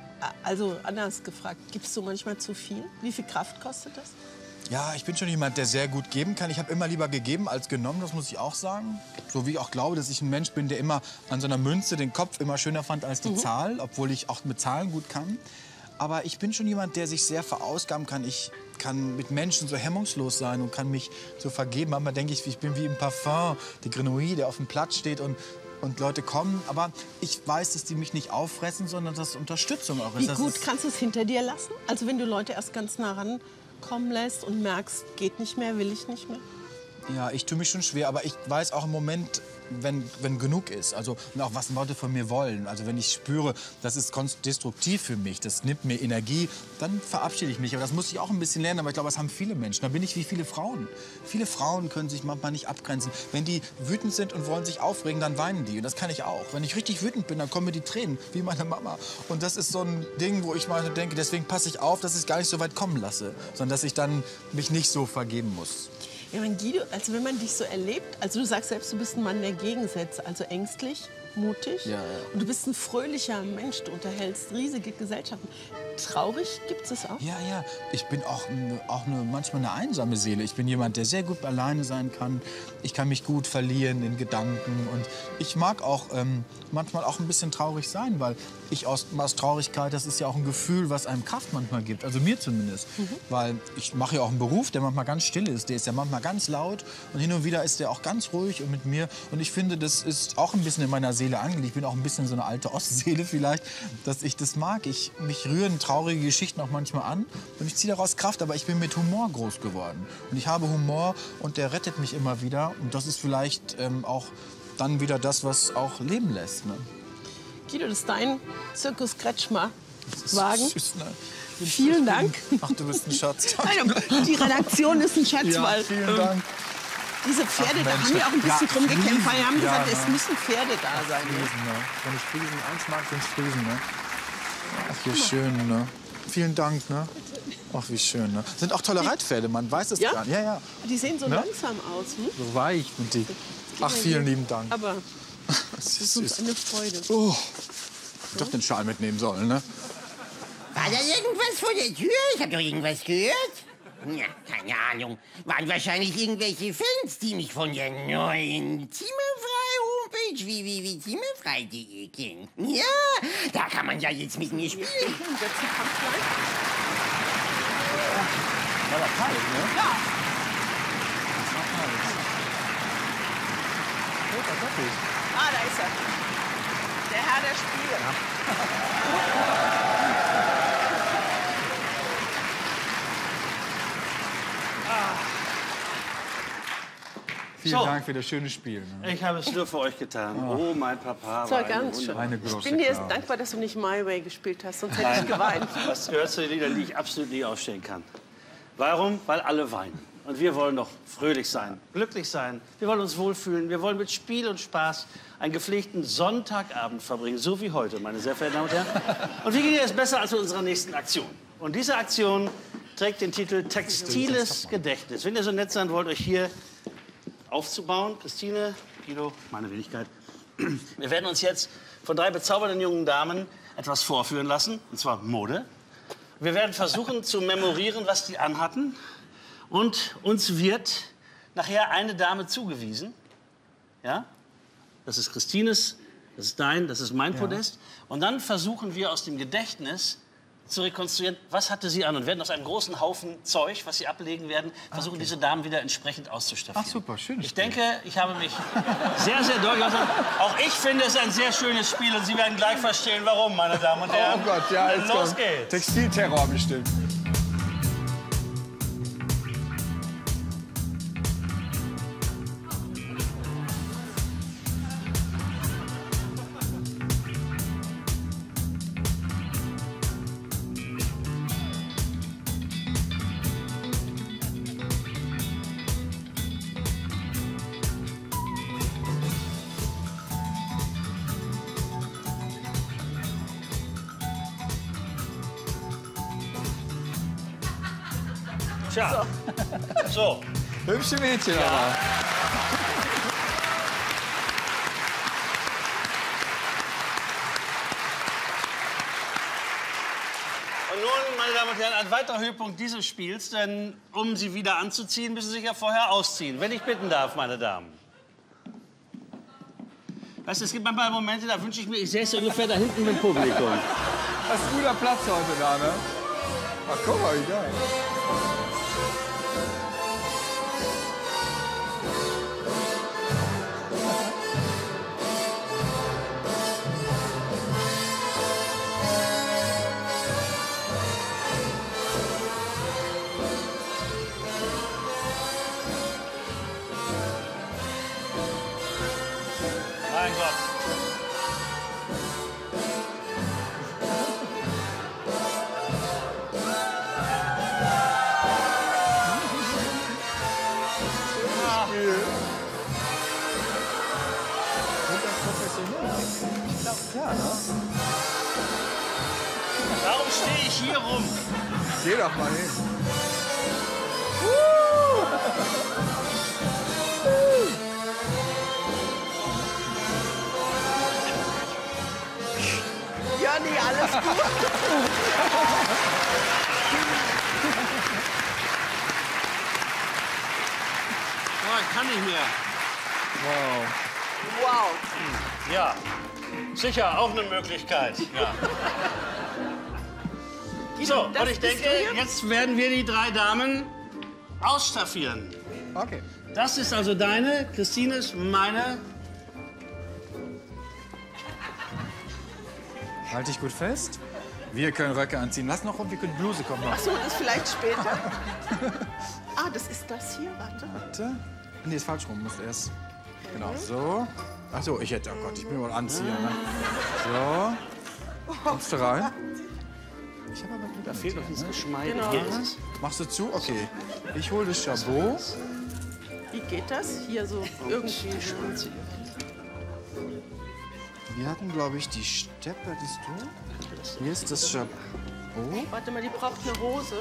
also anders gefragt, gibst du manchmal zu viel? Wie viel Kraft kostet das? Ja, ich bin schon jemand, der sehr gut geben kann. Ich habe immer lieber gegeben als genommen, das muss ich auch sagen. So wie ich auch glaube, dass ich ein Mensch bin, der immer an so einer Münze den Kopf immer schöner fand als die mhm. Zahl, obwohl ich auch mit Zahlen gut kann. Aber ich bin schon jemand, der sich sehr verausgaben kann. Ich kann mit Menschen so hemmungslos sein und kann mich so vergeben. Manchmal denke ich, ich bin wie im Parfum, die Grenouille, der auf dem Platz steht und Und Leute kommen, aber ich weiß, dass die mich nicht auffressen, sondern dass Unterstützung auch ist. Wie das gut ist kannst du es hinter dir lassen? Also wenn du Leute erst ganz nah rankommen lässt und merkst, geht nicht mehr, will ich nicht mehr? Ja, ich tue mich schon schwer, aber ich weiß auch im Moment, wenn, wenn genug ist. Also und auch was Leute von mir wollen. Also wenn ich spüre, das ist destruktiv für mich, das nimmt mir Energie, dann verabschiede ich mich. Aber das muss ich auch ein bisschen lernen, aber ich glaube, das haben viele Menschen. Da bin ich wie viele Frauen. Viele Frauen können sich manchmal nicht abgrenzen. Wenn die wütend sind und wollen sich aufregen, dann weinen die. Und das kann ich auch. Wenn ich richtig wütend bin, dann kommen mir die Tränen, wie meine Mama. Und das ist so ein Ding, wo ich mal denke, deswegen passe ich auf, dass ich es gar nicht so weit kommen lasse, sondern dass ich dann mich nicht so vergeben muss. Ja, mein Guido, also wenn man dich so erlebt, also du sagst selbst, du bist ein Mann der Gegensätze, also ängstlich, mutig Ja, ja. und du bist ein fröhlicher Mensch, du unterhältst riesige Gesellschaften. Traurig gibt es auch? Ja, ja. Ich bin auch, ne, auch ne, manchmal eine einsame Seele. Ich bin jemand, der sehr gut alleine sein kann. Ich kann mich gut verlieren in Gedanken. Und ich mag auch ähm, manchmal auch ein bisschen traurig sein, weil ich aus, aus Traurigkeit, das ist ja auch ein Gefühl, was einem Kraft manchmal gibt. Also mir zumindest. Mhm. Weil ich mache ja auch einen Beruf, der manchmal ganz still ist. Der ist ja manchmal ganz laut. Und hin und wieder ist der auch ganz ruhig und mit mir. Und ich finde, das ist auch ein bisschen in meiner Seele angelegt. Ich bin auch ein bisschen so eine alte Ostseele vielleicht, dass ich das mag. Ich, mich rühren traurige Geschichten auch manchmal an und ich ziehe daraus Kraft, aber ich bin mit Humor groß geworden. Und ich habe Humor und der rettet mich immer wieder. Und das ist vielleicht ähm, auch dann wieder das, was auch leben lässt. Ne? Guido, das ist dein Zirkus Kretschmer-Wagen. Süß, ne? Vielen Dank. Ach, du bist ein Schatz. Nein, die Redaktion ist ein Schatz, Ja, weil vielen ähm, Dank. Diese Pferde, Ach, da Mensch. haben wir auch ein bisschen Ja, drum gekämpft, weil wir haben Friesen, gesagt, ja, es ne? müssen Pferde da sein. Ne? Friesen, ne? Wenn ich Friesen eins mag, sind es Friesen, ne? Ach, wie schön, ne? Vielen Dank, ne? Ach, wie schön, ne? Sind auch tolle Reitpferde, man weiß es Ja? gar nicht. Ja, ja. Die sehen so Ne? langsam aus. Hm? So weich sind die. Ach, vielen lieben Dank. Aber Das es ist ist uns süß. eine Freude. Oh, doch den Schal mitnehmen sollen, ne? War da irgendwas vor der Tür? Ich habe doch irgendwas gehört. Ja, keine Ahnung. Waren wahrscheinlich irgendwelche Fans, die mich von der neuen Zimmerfrei-Homepage w w w punkt zimmerfrei punkt de kennen. Ja, da kann man ja jetzt mit mir spielen. War doch kalt, ne? Ja. Das war kalt. Oh, tatsächlich. Ah, da ist er. Der Herr der Spiele. Vielen So. Dank für das schöne Spiel. Ne? Ich habe es nur für euch getan. Oh, mein Papa. Das war war ganz eine schön. Eine Ich große bin dir jetzt Frau. dankbar, dass du nicht My Way gespielt hast, sonst hätte ich geweint. Das gehört zu den Liedern, die ich absolut nie ausstehen kann. Warum? Weil alle weinen. Und wir wollen doch fröhlich sein, glücklich sein. Wir wollen uns wohlfühlen. Wir wollen mit Spiel und Spaß einen gepflegten Sonntagabend verbringen, so wie heute, meine sehr verehrten Damen und Herren. Und wie geht es besser als mit unserer nächsten Aktion? Und diese Aktion trägt den Titel Textiles Gedächtnis. Wenn ihr so nett sein wollt, euch hier aufzubauen, Christine, Guido, meine Wenigkeit. Wir werden uns jetzt von drei bezaubernden jungen Damen etwas vorführen lassen, und zwar Mode. Wir werden versuchen zu memorieren, was die anhatten. Und uns wird nachher eine Dame zugewiesen. Ja? Das ist Christines, das ist dein, das ist mein Podest. Und dann versuchen wir aus dem Gedächtnis zu rekonstruieren, was hatte sie an. Und werden aus einem großen Haufen Zeug, was sie ablegen werden, versuchen, diese Damen wieder entsprechend auszustaffieren. Ach, super, schönes Ich Spiel. denke, ich habe mich sehr, sehr deutlich ausgedrückt. Auch ich finde es ein sehr schönes Spiel. Und Sie werden gleich verstehen, warum, meine Damen und Herren. Oh Gott, ja, jetzt Los kommt geht's. Textilterror bestimmt. Tja. So. Hübsche Mädchen aber. Und nun, meine Damen und Herren, ein weiterer Höhepunkt dieses Spiels, denn um sie wieder anzuziehen, müssen Sie sich ja vorher ausziehen. Wenn ich bitten darf, meine Damen. Weißt du, es gibt manchmal Momente, da wünsche ich mir, ich säße ungefähr da hinten im Publikum. Das ist ein guter Platz heute da, ne? Ach, guck mal, wie geil. Mein Gott. Warum stehe ich hier rum? Geh doch mal hin. Ja, nee, alles gut. Oh, ich kann nicht mehr. Wow. Ja, sicher, auch eine Möglichkeit. Ja. So, Das und ich bist denke, du hier? jetzt werden wir die drei Damen ausstaffieren. Okay. Das ist also deine, Christines, meine. Halt dich gut fest. Wir können Röcke anziehen. Lass noch rum, wir können Bluse kommen noch. Ach so, das ist vielleicht später. Ah, das ist das hier, warte. Warte. Nee, ist falsch rum. Muss erst. Genau, so. Ach so, ich hätte, oh Gott, ich bin wohl anziehen. Ne? So. Kommst du rein? Ich habe aber Da fehlt noch das Geschmeide. Genau. Hier ist es. Machst du zu? Okay. Ich hole das Jabot. Wie geht Geht das? Hier so irgendwie. Wir hatten, glaube ich, die Steppe, hattest du? Hier ist das Jabot. Warte mal, die braucht eine Hose.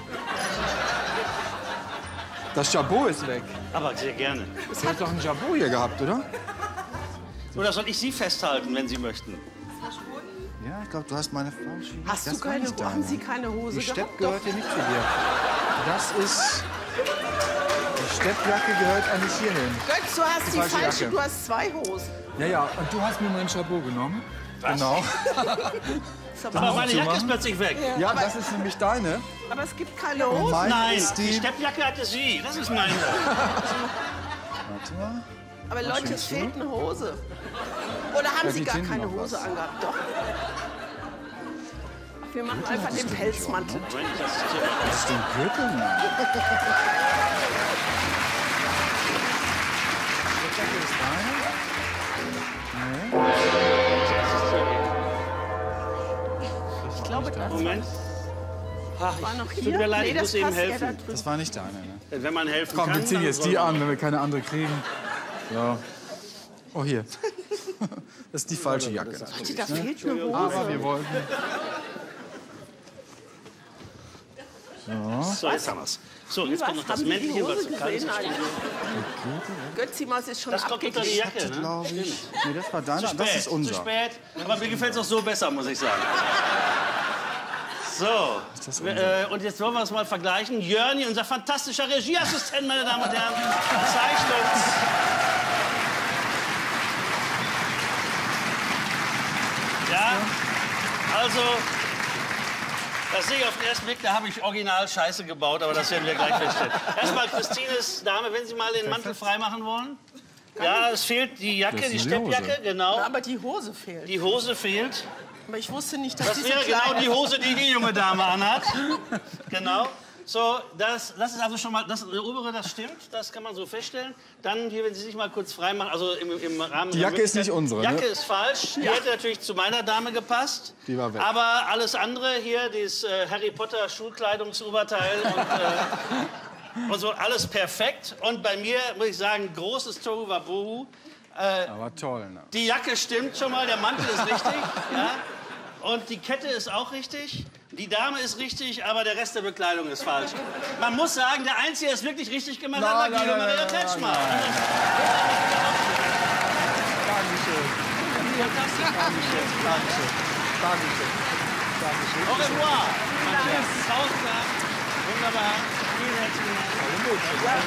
Das Jabot ist weg. Aber sehr gerne. Du hast doch ein Jabot hier gehabt, oder? Oder soll ich Sie festhalten, wenn Sie möchten? Ja, ich glaube, du hast meine falsche. Hast Das du war keine, nicht haben deine. Sie keine Hose Die Stepp gehabt? gehört hier nicht zu dir. Das ist... Die Steppjacke gehört eigentlich hierhin. Götz, du hast Die die, falsche falsche, Jacke. du hast zwei Hosen. Ja, ja, und du hast mir mein Jabot genommen. Genau. Aber meine Jacke ist plötzlich weg. Ja, das ist nämlich deine. Aber es gibt keine Und Hosen. meine Nein, ist die die... Steppjacke hatte sie. Das ist meine. Warte mal. Aber Leute, es fehlt eine Hose. Oder haben Ja, Sie die gar Tinten keine noch Hose was. angehabt? Doch. Wir machen einfach den Pelzmantel. Das ist den Gürtel, Mann. Die Jacke ist deine? Ich glaube, das Moment. Ach, war noch ich, hier. tut mir leid, Nee, ich das muss eben passt ja da helfen. drüben. Das war nicht deine, ne? Wenn man helfen Komm, kann, wir ziehen dann jetzt soll die man. an, wenn wir keine andere kriegen. Ja. Oh, hier. Das ist die falsche Jacke. Da fehlt eine Hose. Aber wir wollten... So, jetzt haben wir's. So, jetzt kommt noch das Haben Sie die männliche Hose Überzug. gesehen? Götzi ist schon Das kommt unter die abgeglichen. Jacke, ne? glaube ich. Nee, das war deine, Zu das spät, ist zu unser. spät. Aber mir gefällt es auch so besser, muss ich sagen. So, das äh, und jetzt wollen wir es mal vergleichen. Jörni, unser fantastischer Regieassistent, meine Damen und Herren, zeigt uns... Ja, also, das sehe ich auf den ersten Blick, da habe ich original Scheiße gebaut, aber das werden wir gleich feststellen. Erstmal Christines Dame, wenn Sie mal den Mantel freimachen wollen. Ja, es fehlt die Jacke, Das die ist die Hose. Steppjacke, genau. Aber die Hose fehlt. Die Hose fehlt. Aber ich wusste nicht, dass Das diese wäre genau kleine... die Hose, die die junge Dame anhat. Genau. So, das, das ist also schon mal, das obere, das stimmt, das kann man so feststellen. Dann hier, wenn Sie sich mal kurz frei machen, also im, im Rahmen Die der Jacke ist Möglichkeit- nicht unsere, ne? Jacke ist falsch, die hätte natürlich zu meiner Dame gepasst. Die war weg. Aber alles andere hier, dieses äh, Harry Potter Schulkleidungsoberteil und, äh, und so, alles perfekt. Und bei mir, muss ich sagen, großes Tohuwabohu. Äh, Aber toll, ne? die Jacke stimmt schon mal, der Mantel ist richtig. Ja? Und die Kette ist auch richtig. Die Dame ist richtig, aber der Rest der Bekleidung ist falsch. Man muss sagen, der Einzige, der es wirklich richtig gemacht hat, war Nein, Guido nein, Maria nein, nein, Kretschmer. Dankeschön. Fantastisch. Dankeschön. Dankeschön. Dankeschön. Dankeschön. Au revoir. Matthias, tausend Dank. Wunderbar. Vielen herzlichen Dank.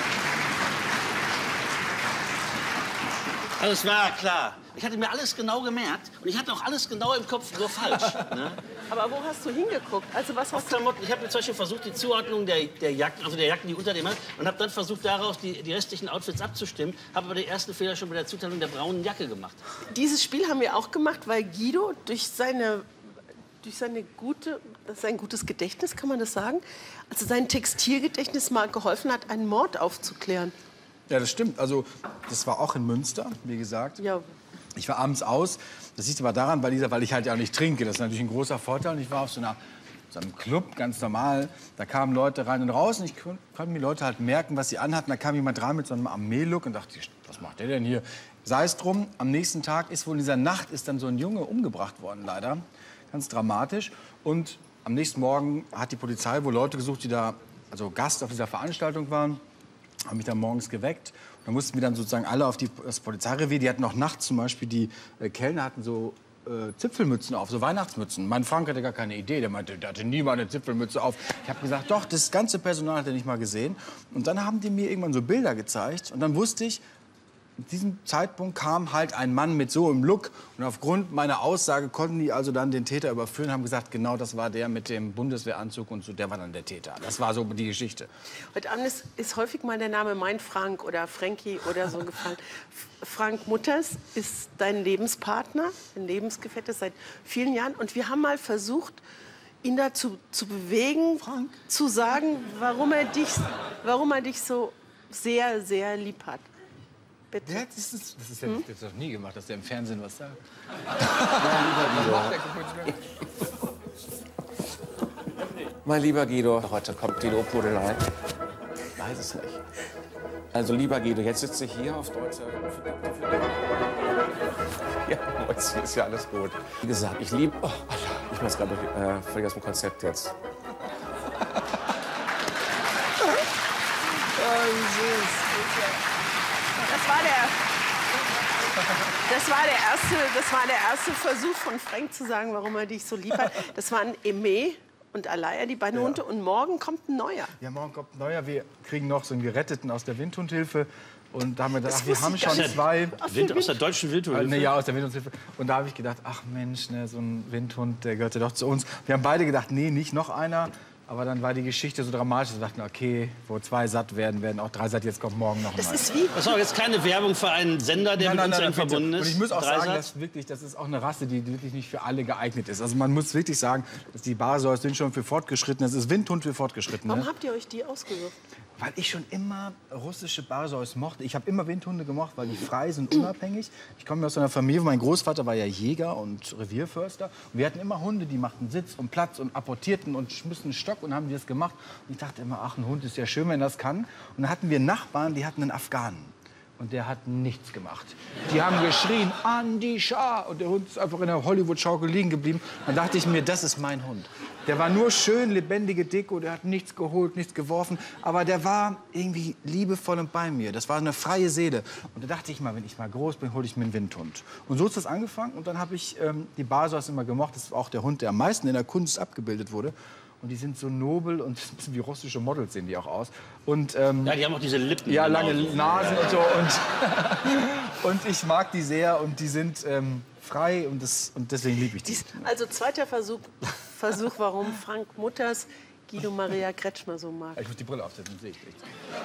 Also es war klar. Ich hatte mir alles genau gemerkt und ich hatte auch alles genau im Kopf, nur falsch. Ne? Aber wo hast du hingeguckt? Also was Auf hast du... Klamotten. Ich habe mir zum Beispiel versucht, die Zuordnung der, der Jacken, also der Jacken, die unter dem hat, und habe dann versucht, darauf die, die restlichen Outfits abzustimmen. Habe aber den ersten Fehler schon bei der Zuteilung der braunen Jacke gemacht. Dieses Spiel haben wir auch gemacht, weil Guido durch seine, durch seine gute, sein gutes Gedächtnis, kann man das sagen, also sein Textilgedächtnis mal geholfen hat, einen Mord aufzuklären. Ja, das stimmt. Also, das war auch in Münster, wie gesagt. Ja. Ich war abends aus. Das liegt aber daran, weil, dieser, weil ich halt ja auch nicht trinke. Das ist natürlich ein großer Vorteil. Und ich war auf so, einer, so einem Club, ganz normal. Da kamen Leute rein und raus. Und ich kon- konnte mir Leute halt merken, was sie anhatten. Da kam jemand rein mit so einem Armee-Look und dachte, was macht der denn hier? Sei es drum, am nächsten Tag ist wohl in dieser Nacht ist dann so ein Junge umgebracht worden, leider. Ganz dramatisch. Und am nächsten Morgen hat die Polizei wohl Leute gesucht, die da also Gast auf dieser Veranstaltung waren. Haben mich dann morgens geweckt. Und dann mussten wir dann sozusagen alle auf die, das Polizeirevier. Die hatten auch nachts zum Beispiel, die äh, Kellner hatten so äh, Zipfelmützen auf, so Weihnachtsmützen. Mein Frank hatte gar keine Idee. Der meinte, der hatte nie mal eine Zipfelmütze auf. Ich habe gesagt, doch, das ganze Personal hat er nicht mal gesehen. Und dann haben die mir irgendwann so Bilder gezeigt. Und dann wusste ich, in diesem Zeitpunkt kam halt ein Mann mit so einem Look. Und aufgrund meiner Aussage konnten die also dann den Täter überführen, haben gesagt, genau das war der mit dem Bundeswehranzug und so, der war dann der Täter. Das war so die Geschichte. Heute Abend ist, ist häufig mal der Name Mein Frank oder Frankie oder so gefallen. F- Frank Mutters ist dein Lebenspartner, dein Lebensgefährte seit vielen Jahren. Und wir haben mal versucht, ihn dazu zu bewegen, Frank? zu sagen, warum er, dich, warum er dich so sehr, sehr lieb hat. Bitte. Ja, das ist, das ist ja das noch nie gemacht, dass der im Fernsehen was sagt. Mein lieber Guido, heute kommt die Lobhudelei. Weiß es nicht. Also lieber Guido, jetzt sitze ich hier auf Deutsch. Ja, Mäuschen, ist ja alles gut. Wie gesagt, ich liebe... Oh, ich muss gerade äh, völlig aus dem Konzept jetzt. Das war der, das war der erste, das war der erste Versuch von Frank zu sagen, warum er dich so lieb hat. Das waren Aimee und Alaya, die beiden Ja. Hunde. Und morgen kommt ein neuer. Ja, morgen kommt ein neuer. Wir kriegen noch so einen Geretteten aus der Windhundhilfe. Und da haben wir gedacht, Das ach, wir wusste haben ich schon gar nicht. zwei. Aus der Wind, aus der deutschen Wildhundhilfe? Ne, ja, aus der Windhundhilfe. Und da habe ich gedacht, ach Mensch, ne, so ein Windhund, der gehört ja doch zu uns. Wir haben beide gedacht, nee, nicht noch einer. Aber dann war die Geschichte so dramatisch. Wir dachten, okay, wo zwei satt werden, werden auch drei satt. Jetzt kommt morgen noch ein Das neuer. ist wie... Das war jetzt keine Werbung für einen Sender, der Nein, mit nein, uns nein, eng bitte. verbunden ist. Und ich muss auch sagen, Dreisat. dass wirklich, das ist auch eine Rasse, die wirklich nicht für alle geeignet ist. Also man muss wirklich sagen, dass die Barsois sind schon für Fortgeschrittene. Das ist Windhund für Fortgeschrittene. Warum habt ihr euch die ausgesucht? Weil ich schon immer russische Barsois mochte. Ich habe immer Windhunde gemocht, weil die frei sind, unabhängig. Ich komme aus einer Familie, mein Großvater war ja Jäger und Revierförster. Und wir hatten immer Hunde, die machten Sitz und Platz und apportierten und schmissen einen Stock und haben die das gemacht. Und ich dachte immer, ach, ein Hund ist ja schön, wenn das kann. Und dann hatten wir Nachbarn, die hatten einen Afghanen. Und der hat nichts gemacht. Die haben geschrien, Andi Shah. Und der Hund ist einfach in der Hollywood-Schaukel liegen geblieben. Dann dachte ich mir, das ist mein Hund. Der war nur schön, lebendige Deko, der hat nichts geholt, nichts geworfen. Aber der war irgendwie liebevoll und bei mir. Das war eine freie Seele. Und da dachte ich mal, wenn ich mal groß bin, hole ich mir einen Windhund. Und so ist das angefangen. Und dann habe ich ähm, die Barsois immer gemocht. Das ist auch der Hund, der am meisten in der Kunst abgebildet wurde. Und die sind so nobel und ein bisschen wie russische Models sehen die auch aus. Und, ähm, Ja, die haben auch diese Lippen. ja, genau. lange Nasen und so. Und, und ich mag die sehr und die sind ähm, frei und, das, und deswegen liebe ich die. Also zweiter Versuch, Versuch, warum Frank Mutters Guido Maria Kretschmer so mag. Ich muss die Brille aufsetzen, sehe ich nichts.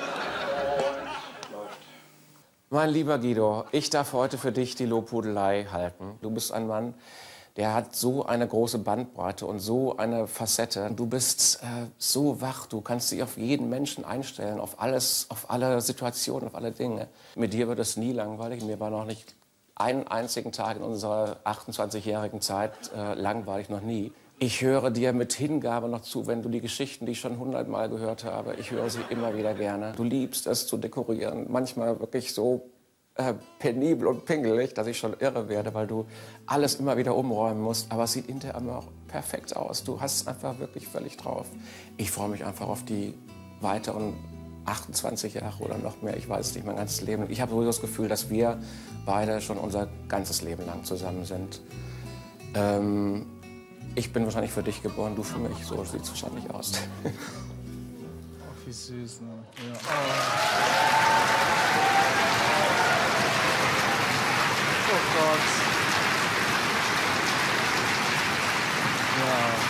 Mein lieber Guido, ich darf heute für dich die Lobhudelei halten. Du bist ein Mann, der hat so eine große Bandbreite und so eine Facette. Du bist äh, so wach, du kannst dich auf jeden Menschen einstellen, auf alles, auf alle Situationen, auf alle Dinge. Mit dir wird es nie langweilig. Mir war noch nicht einen einzigen Tag in unserer achtundzwanzigjährigen Zeit äh, langweilig, noch nie. Ich höre dir mit Hingabe noch zu, wenn du die Geschichten, die ich schon hundertmal gehört habe, ich höre sie immer wieder gerne. Du liebst es zu dekorieren, manchmal wirklich so äh, penibel und pingelig, dass ich schon irre werde, weil du alles immer wieder umräumen musst. Aber es sieht hinterher immer auch perfekt aus. Du hast es einfach wirklich völlig drauf. Ich freue mich einfach auf die weiteren achtundzwanzig Jahre oder noch mehr, ich weiß es nicht, mein ganzes Leben. Ich habe so das Gefühl, dass wir beide schon unser ganzes Leben lang zusammen sind. Ähm, ich bin wahrscheinlich für dich geboren, du für mich. So sieht es wahrscheinlich aus. Ach, wie süß, ne? Ja. Oh Gott. Ja.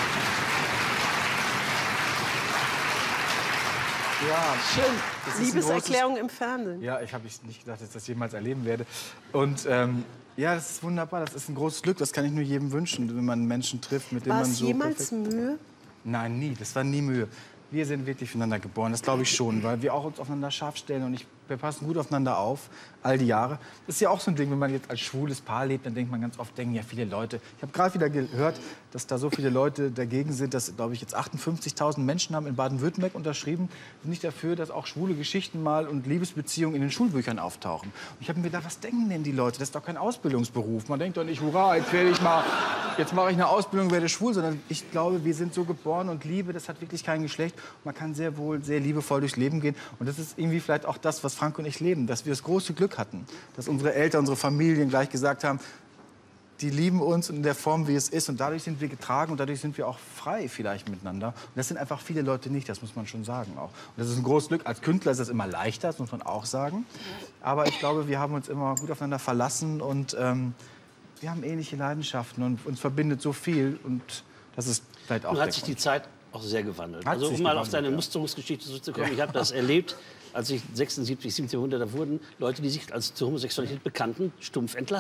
Ja, schön. Das ist ein Liebeserklärung großes- im Fernsehen. Ja, ich habe nicht gedacht, dass ich das jemals erleben werde. Und ähm, ja, das ist wunderbar. Das ist ein großes Glück. Das kann ich nur jedem wünschen, wenn man Menschen trifft, mit denen War man es so jemals perfekt- Mühe? Nein, nie. Das war nie Mühe. Wir sind wirklich füreinander geboren, das glaube ich schon, weil wir auch uns aufeinander scharf stellen und ich, wir passen gut aufeinander auf, all die Jahre. Das ist ja auch so ein Ding, wenn man jetzt als schwules Paar lebt, dann denkt man ganz oft, denken ja viele Leute. Ich habe gerade wieder gehört, dass da so viele Leute dagegen sind, dass, glaube ich, jetzt achtundfünfzigtausend Menschen haben in Baden-Württemberg unterschrieben, sind nicht dafür, dass auch schwule Geschichten mal und Liebesbeziehungen in den Schulbüchern auftauchen. Und ich habe mir gedacht, was denken denn die Leute? Das ist doch kein Ausbildungsberuf. Man denkt doch nicht, hurra, jetzt werde ich mal, jetzt mache ich eine Ausbildung, werde schwul, sondern ich glaube, wir sind so geboren und Liebe, das hat wirklich kein Geschlecht. Man kann sehr wohl sehr liebevoll durchs Leben gehen. Und das ist irgendwie vielleicht auch das, was Frank und ich leben, dass wir das große Glück hatten, dass unsere Eltern, unsere Familien gleich gesagt haben, die lieben uns in der Form, wie es ist. Und dadurch sind wir getragen und dadurch sind wir auch frei vielleicht miteinander. Und das sind einfach viele Leute nicht, das muss man schon sagen auch. Und das ist ein großes Glück. Als Künstler ist das immer leichter, das muss man auch sagen. Aber ich glaube, wir haben uns immer gut aufeinander verlassen und ähm, wir haben ähnliche Leidenschaften und uns verbindet so viel. Und das ist vielleicht auch Nun der hat sich Grund. die Zeit auch sehr gewandelt. Hat Also um sich mal auf gewandelt, deine ja. Musterungsgeschichte zurückzukommen, Ja. ich habe das erlebt, als ich sechsundsiebzig, siebzig, hundert, da wurden Leute, die sich als zur Homosexualität bekannten, stumpf entlassen.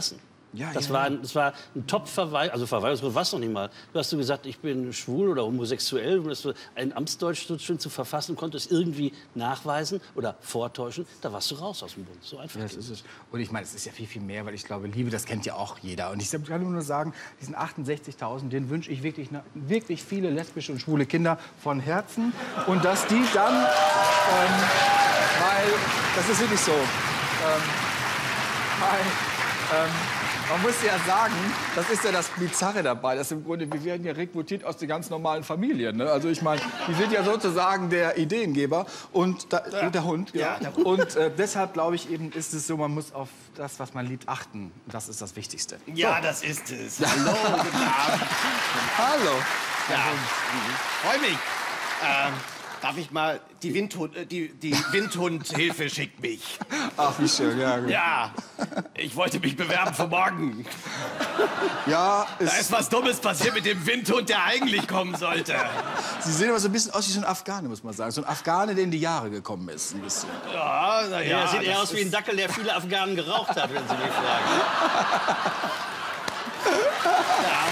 Ja, das, ja, war ja. ein, das war ein Top-Verweis, also Verweisungsgrund warst du noch nicht mal. Du hast du gesagt, ich bin schwul oder homosexuell. Und das, ein Amtsdeutsch so schön zu verfassen, konntest irgendwie nachweisen oder vortäuschen. Da warst du raus aus dem Bund. So einfach. Ja, das ist es. Und ich meine, es ist ja viel, viel mehr, weil ich glaube, Liebe, das kennt ja auch jeder. Und ich kann nur sagen, diesen achtundsechzigtausend, denen wünsche ich wirklich, wirklich viele lesbische und schwule Kinder von Herzen. Und dass die dann, ähm, weil, das ist wirklich so, ähm, weil, ähm, man muss ja sagen, das ist ja das Bizarre dabei. Das im Grunde, wir werden ja rekrutiert aus den ganz normalen Familien. Ne? Also ich meine, die sind ja sozusagen der Ideengeber und da, ja. der Hund. Ja. Ja, und äh, deshalb glaube ich eben, ist es so, man muss auf das, was man liebt, achten. Das ist das Wichtigste. Ja, so. das ist es. Hallo, guten Abend. Hallo. Ja, freue mich. Ähm, darf ich mal, die Windhund, äh, die, die Windhundhilfe schickt mich. Ach, wie schön, ja. Gut. Ja, ich wollte mich bewerben für morgen. Ja, da ist was Dummes passiert mit dem Windhund, der eigentlich kommen sollte. Sie sehen aber so ein bisschen aus wie so ein Afghane, muss man sagen. So ein Afghane, der in die Jahre gekommen ist. Ein bisschen. Ja, na ja. Ja, sieht eher aus wie ein Dackel, der viele Afghanen geraucht hat, wenn Sie mich fragen. Ja.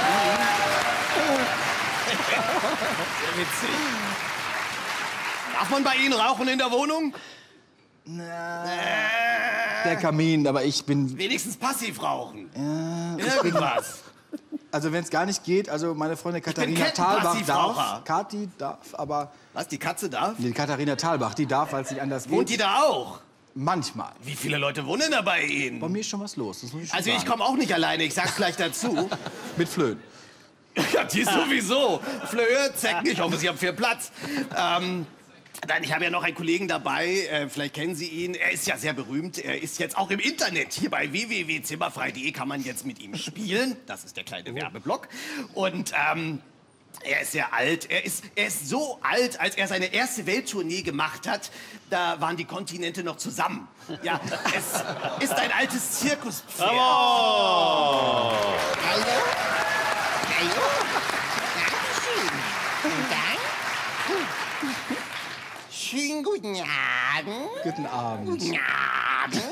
Sehr witzig. Darf man bei Ihnen rauchen in der Wohnung? Na, der Kamin, aber ich bin... Wenigstens passiv rauchen. Ja, Irgendwas. Also wenn es gar nicht geht, also meine Freundin Katharina Thalbach darf. Kathi darf, aber... Was, die Katze darf? Die Katharina Thalbach, die darf, weil es nicht anders geht. Wohnt die da auch? Manchmal. Wie viele Leute wohnen da bei Ihnen? Bei mir ist schon was los. Das muss ich schon also sagen. ich komme auch nicht alleine, ich sag's gleich dazu. Mit Flöhen. Ja, die sowieso. Flöhe, Zecken, ich hoffe, Sie haben viel Platz. Ähm, Nein, ich habe ja noch einen Kollegen dabei, äh, vielleicht kennen Sie ihn. Er ist ja sehr berühmt. Er ist jetzt auch im Internet. Hier bei w w w punkt zimmerfrei punkt de kann man jetzt mit ihm spielen. Das ist der kleine Werbeblock. Und ähm, er ist sehr alt. Er ist, er ist so alt, als er seine erste Welttournee gemacht hat, da waren die Kontinente noch zusammen. Ja, es ist ein altes Zirkuspferd. Oh. Hallo? Hallo? Dankeschön. Und dann? Schönen guten Abend. Guten Abend. Guten Abend.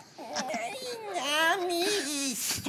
Mein Name ist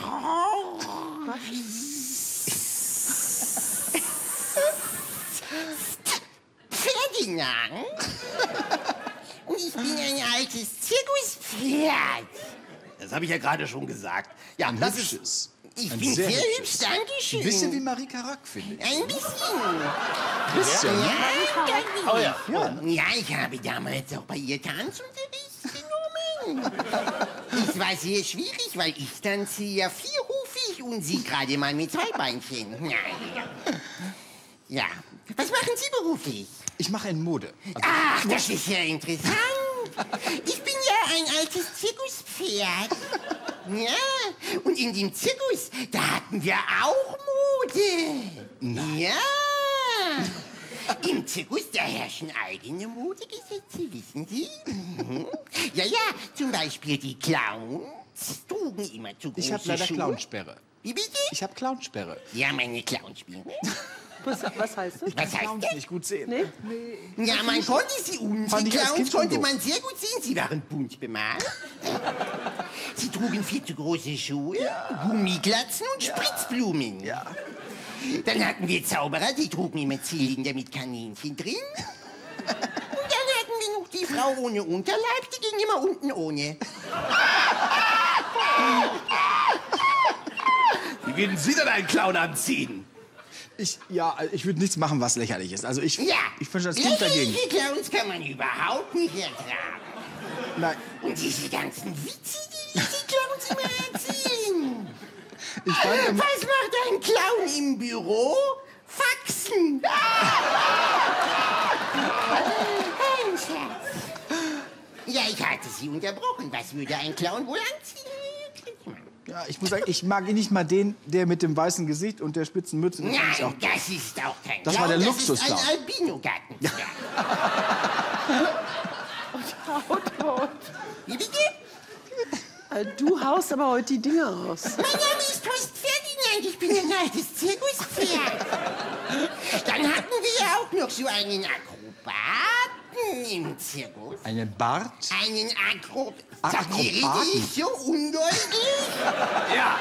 Ferdinand. Und ich bin ein altes Zirkuspferd. Das habe ich ja gerade schon gesagt. Ja, Ein das hübsches. ist... Ich Ein bin sehr sehr hübsches. hübsch, danke schön. Ein bisschen wie Marika Rack, finde ich. Ein bisschen. Bisschen, ne? Ja, danke. Oh ja. Ja. Ja, ich habe damals auch bei ihr Tanzunterricht genommen. Es war sehr schwierig, weil ich tanze ja vierhufig und sie gerade mal mit zwei Beinchen. Ja. Ja. Was machen Sie beruflich? Ich mache in Mode. Also, Ach, das ist ja interessant. Ich bin ja ein altes Zirkuspferd. Ja, und in dem Zirkus, da hatten wir auch Mode. Nein. Ja. Im Zirkus, da herrschen eigene Modegesetze, wissen Sie? Mhm. Ja, ja, zum Beispiel die Clowns trugen immer zu große ich habe leider Schuhe. Clownsperre. Wie bitte? Ich habe Clownsperre. Ja, meine Clownsperre. Was, was heißt das? Ich kann Was heißt Clowns das? nicht gut sehen. Nee? Ja, man konnte sie, unsere Fand ich als Clowns Kind schon konnte doof. man sehr gut sehen. Sie waren bunt bemalt. Sie trugen viel zu große Schuhe, Gummiglatzen und Spritzblumen. Ja. Dann hatten wir Zauberer, die trugen immer Zylinder mit Kaninchen drin. Und dann hatten wir noch die Frau ohne Unterleib, die ging immer unten ohne. Wie würden Sie denn einen Clown anziehen? Ich, ja, ich würde nichts machen, was lächerlich ist. Also ich, Ja, ich finde das Kind dagegen. lächerliche Clowns kann man überhaupt nicht ertragen. Nein, Und diese ganzen Witze, die die Clowns immer erzählen. ich fand immer, Was macht ein Clown im Büro? Faxen. Ein Scherz. Ja, ich hatte Sie unterbrochen. Was würde ein Clown wohl anziehen? ja, ich muss sagen, ich mag ihn nicht mal den, der mit dem weißen Gesicht und der spitzen Mütze. Das finde ich auch. Nein, das ist auch kein Das Clown. war der Das Luxusclown. ist ein Albino-Gartenzwerg. Wie bitte? Äh, Du haust aber heute die Dinger raus. Mein Name ist Horst Ferdinand, ich bin ein altes Zirkuspferd. Dann hatten wir ja auch noch so einen Akrobaten im Zirkus. Einen Bart? Einen Akrobaten. Ach, Sag, die Rede Akrobaten. ist so undeutlich. Ja,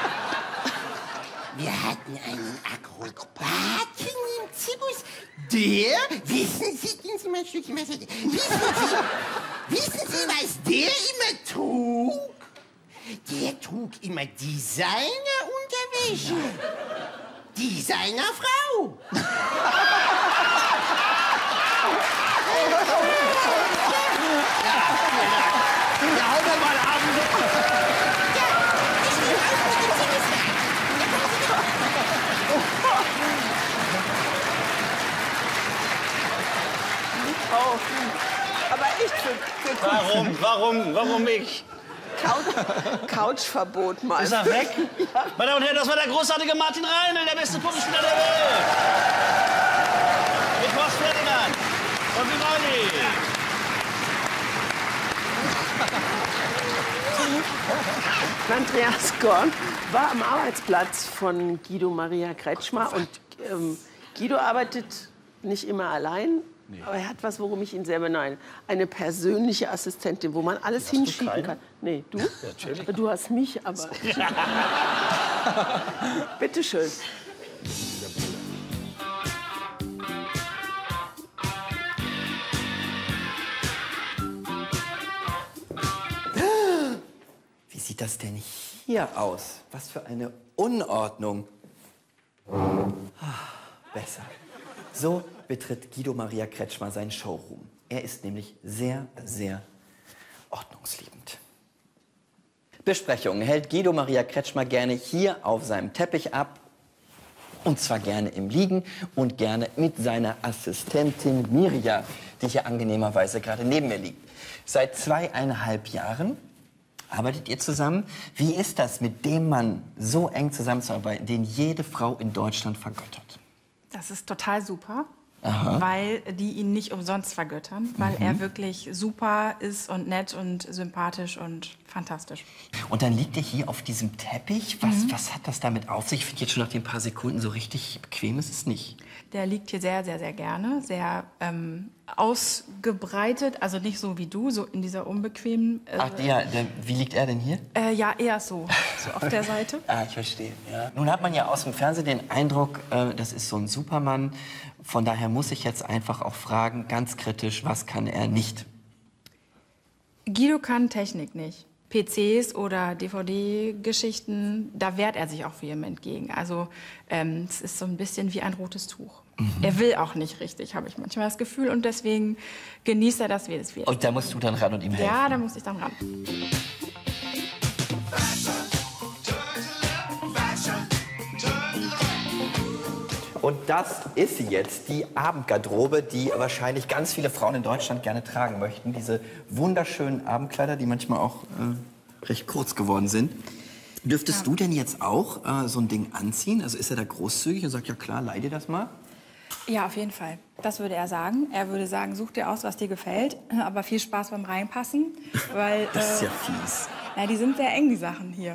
hatten einen Akrobaten im Zirkus. Der, wissen Sie, gehen Sie mal ein Stückchen weiter. Wissen Sie, wissen Sie, was der immer trug? Der trug immer Designer-Unterwäsche. Designerfrau. Ja, hau doch mal ab. Oh, aber ich für, für Warum, warum, warum ich? Couch, Couchverbot mal. Ist er weg? Ja. Meine Damen und Herren, das war der großartige Martin Reinl, der beste Puppenspieler der Welt. Mit Horst Ferdinand und Vivaldi. Andreas Gorn war am Arbeitsplatz von Guido Maria Kretschmer. Und ähm, Guido arbeitet nicht immer allein. Nee. Aber er hat was, worum ich ihn sehr beneide. Eine persönliche Assistentin, wo man alles hast hinschieben kann. Nee, du? Ja, natürlich. Du hast mich, aber... Bitte schön. Wie sieht das denn hier aus? Was für eine Unordnung. Ah, besser. So betritt Guido Maria Kretschmer sein Showroom. Er ist nämlich sehr, sehr ordnungsliebend. Besprechungen hält Guido Maria Kretschmer gerne hier auf seinem Teppich ab. Und zwar gerne im Liegen und gerne mit seiner Assistentin Mirja, die hier angenehmerweise gerade neben mir liegt. Seit zweieinhalb Jahren arbeitet ihr zusammen. Wie ist das, mit dem Mann so eng zusammenzuarbeiten, den jede Frau in Deutschland vergöttert? Das ist total super, Aha. weil die ihn nicht umsonst vergöttern, weil Mhm. er wirklich super ist und nett und sympathisch und fantastisch. Und dann liegt er hier auf diesem Teppich. Was, Mhm. was hat das damit auf sich? Ich finde jetzt schon nach den paar Sekunden so richtig bequem ist es nicht. Der liegt hier sehr, sehr, sehr gerne, sehr ähm, ausgebreitet, also nicht so wie du, so in dieser unbequemen... Äh, Ach, der, der, wie liegt er denn hier? Äh, ja, eher so, so auf der Seite. Ah, ich verstehe. Ja. Nun hat man ja aus dem Fernsehen den Eindruck, äh, das ist so ein Supermann. Von daher muss ich jetzt einfach auch fragen, ganz kritisch, was kann er nicht? Guido kann Technik nicht. P Cs oder D V D-Geschichten, da wehrt er sich auch vehement gegen. Also ähm, es ist so ein bisschen wie ein rotes Tuch. Mhm. Er will auch nicht richtig, habe ich manchmal das Gefühl. Und deswegen genießt er das, wie es wird. Und da musst du dann ran und ihm helfen. Ja, da muss ich dann ran. Und das ist sie jetzt, die Abendgarderobe, die wahrscheinlich ganz viele Frauen in Deutschland gerne tragen möchten. Diese wunderschönen Abendkleider, die manchmal auch äh, recht kurz geworden sind. Dürftest Ja. du denn jetzt auch äh, so ein Ding anziehen? Also ist er da großzügig und sagt, ja klar, leih dir das mal? Ja, auf jeden Fall. Das würde er sagen. Er würde sagen, such dir aus, was dir gefällt, aber viel Spaß beim Reinpassen. Weil, Das ist äh, ja fies. na, die sind sehr eng, die Sachen hier.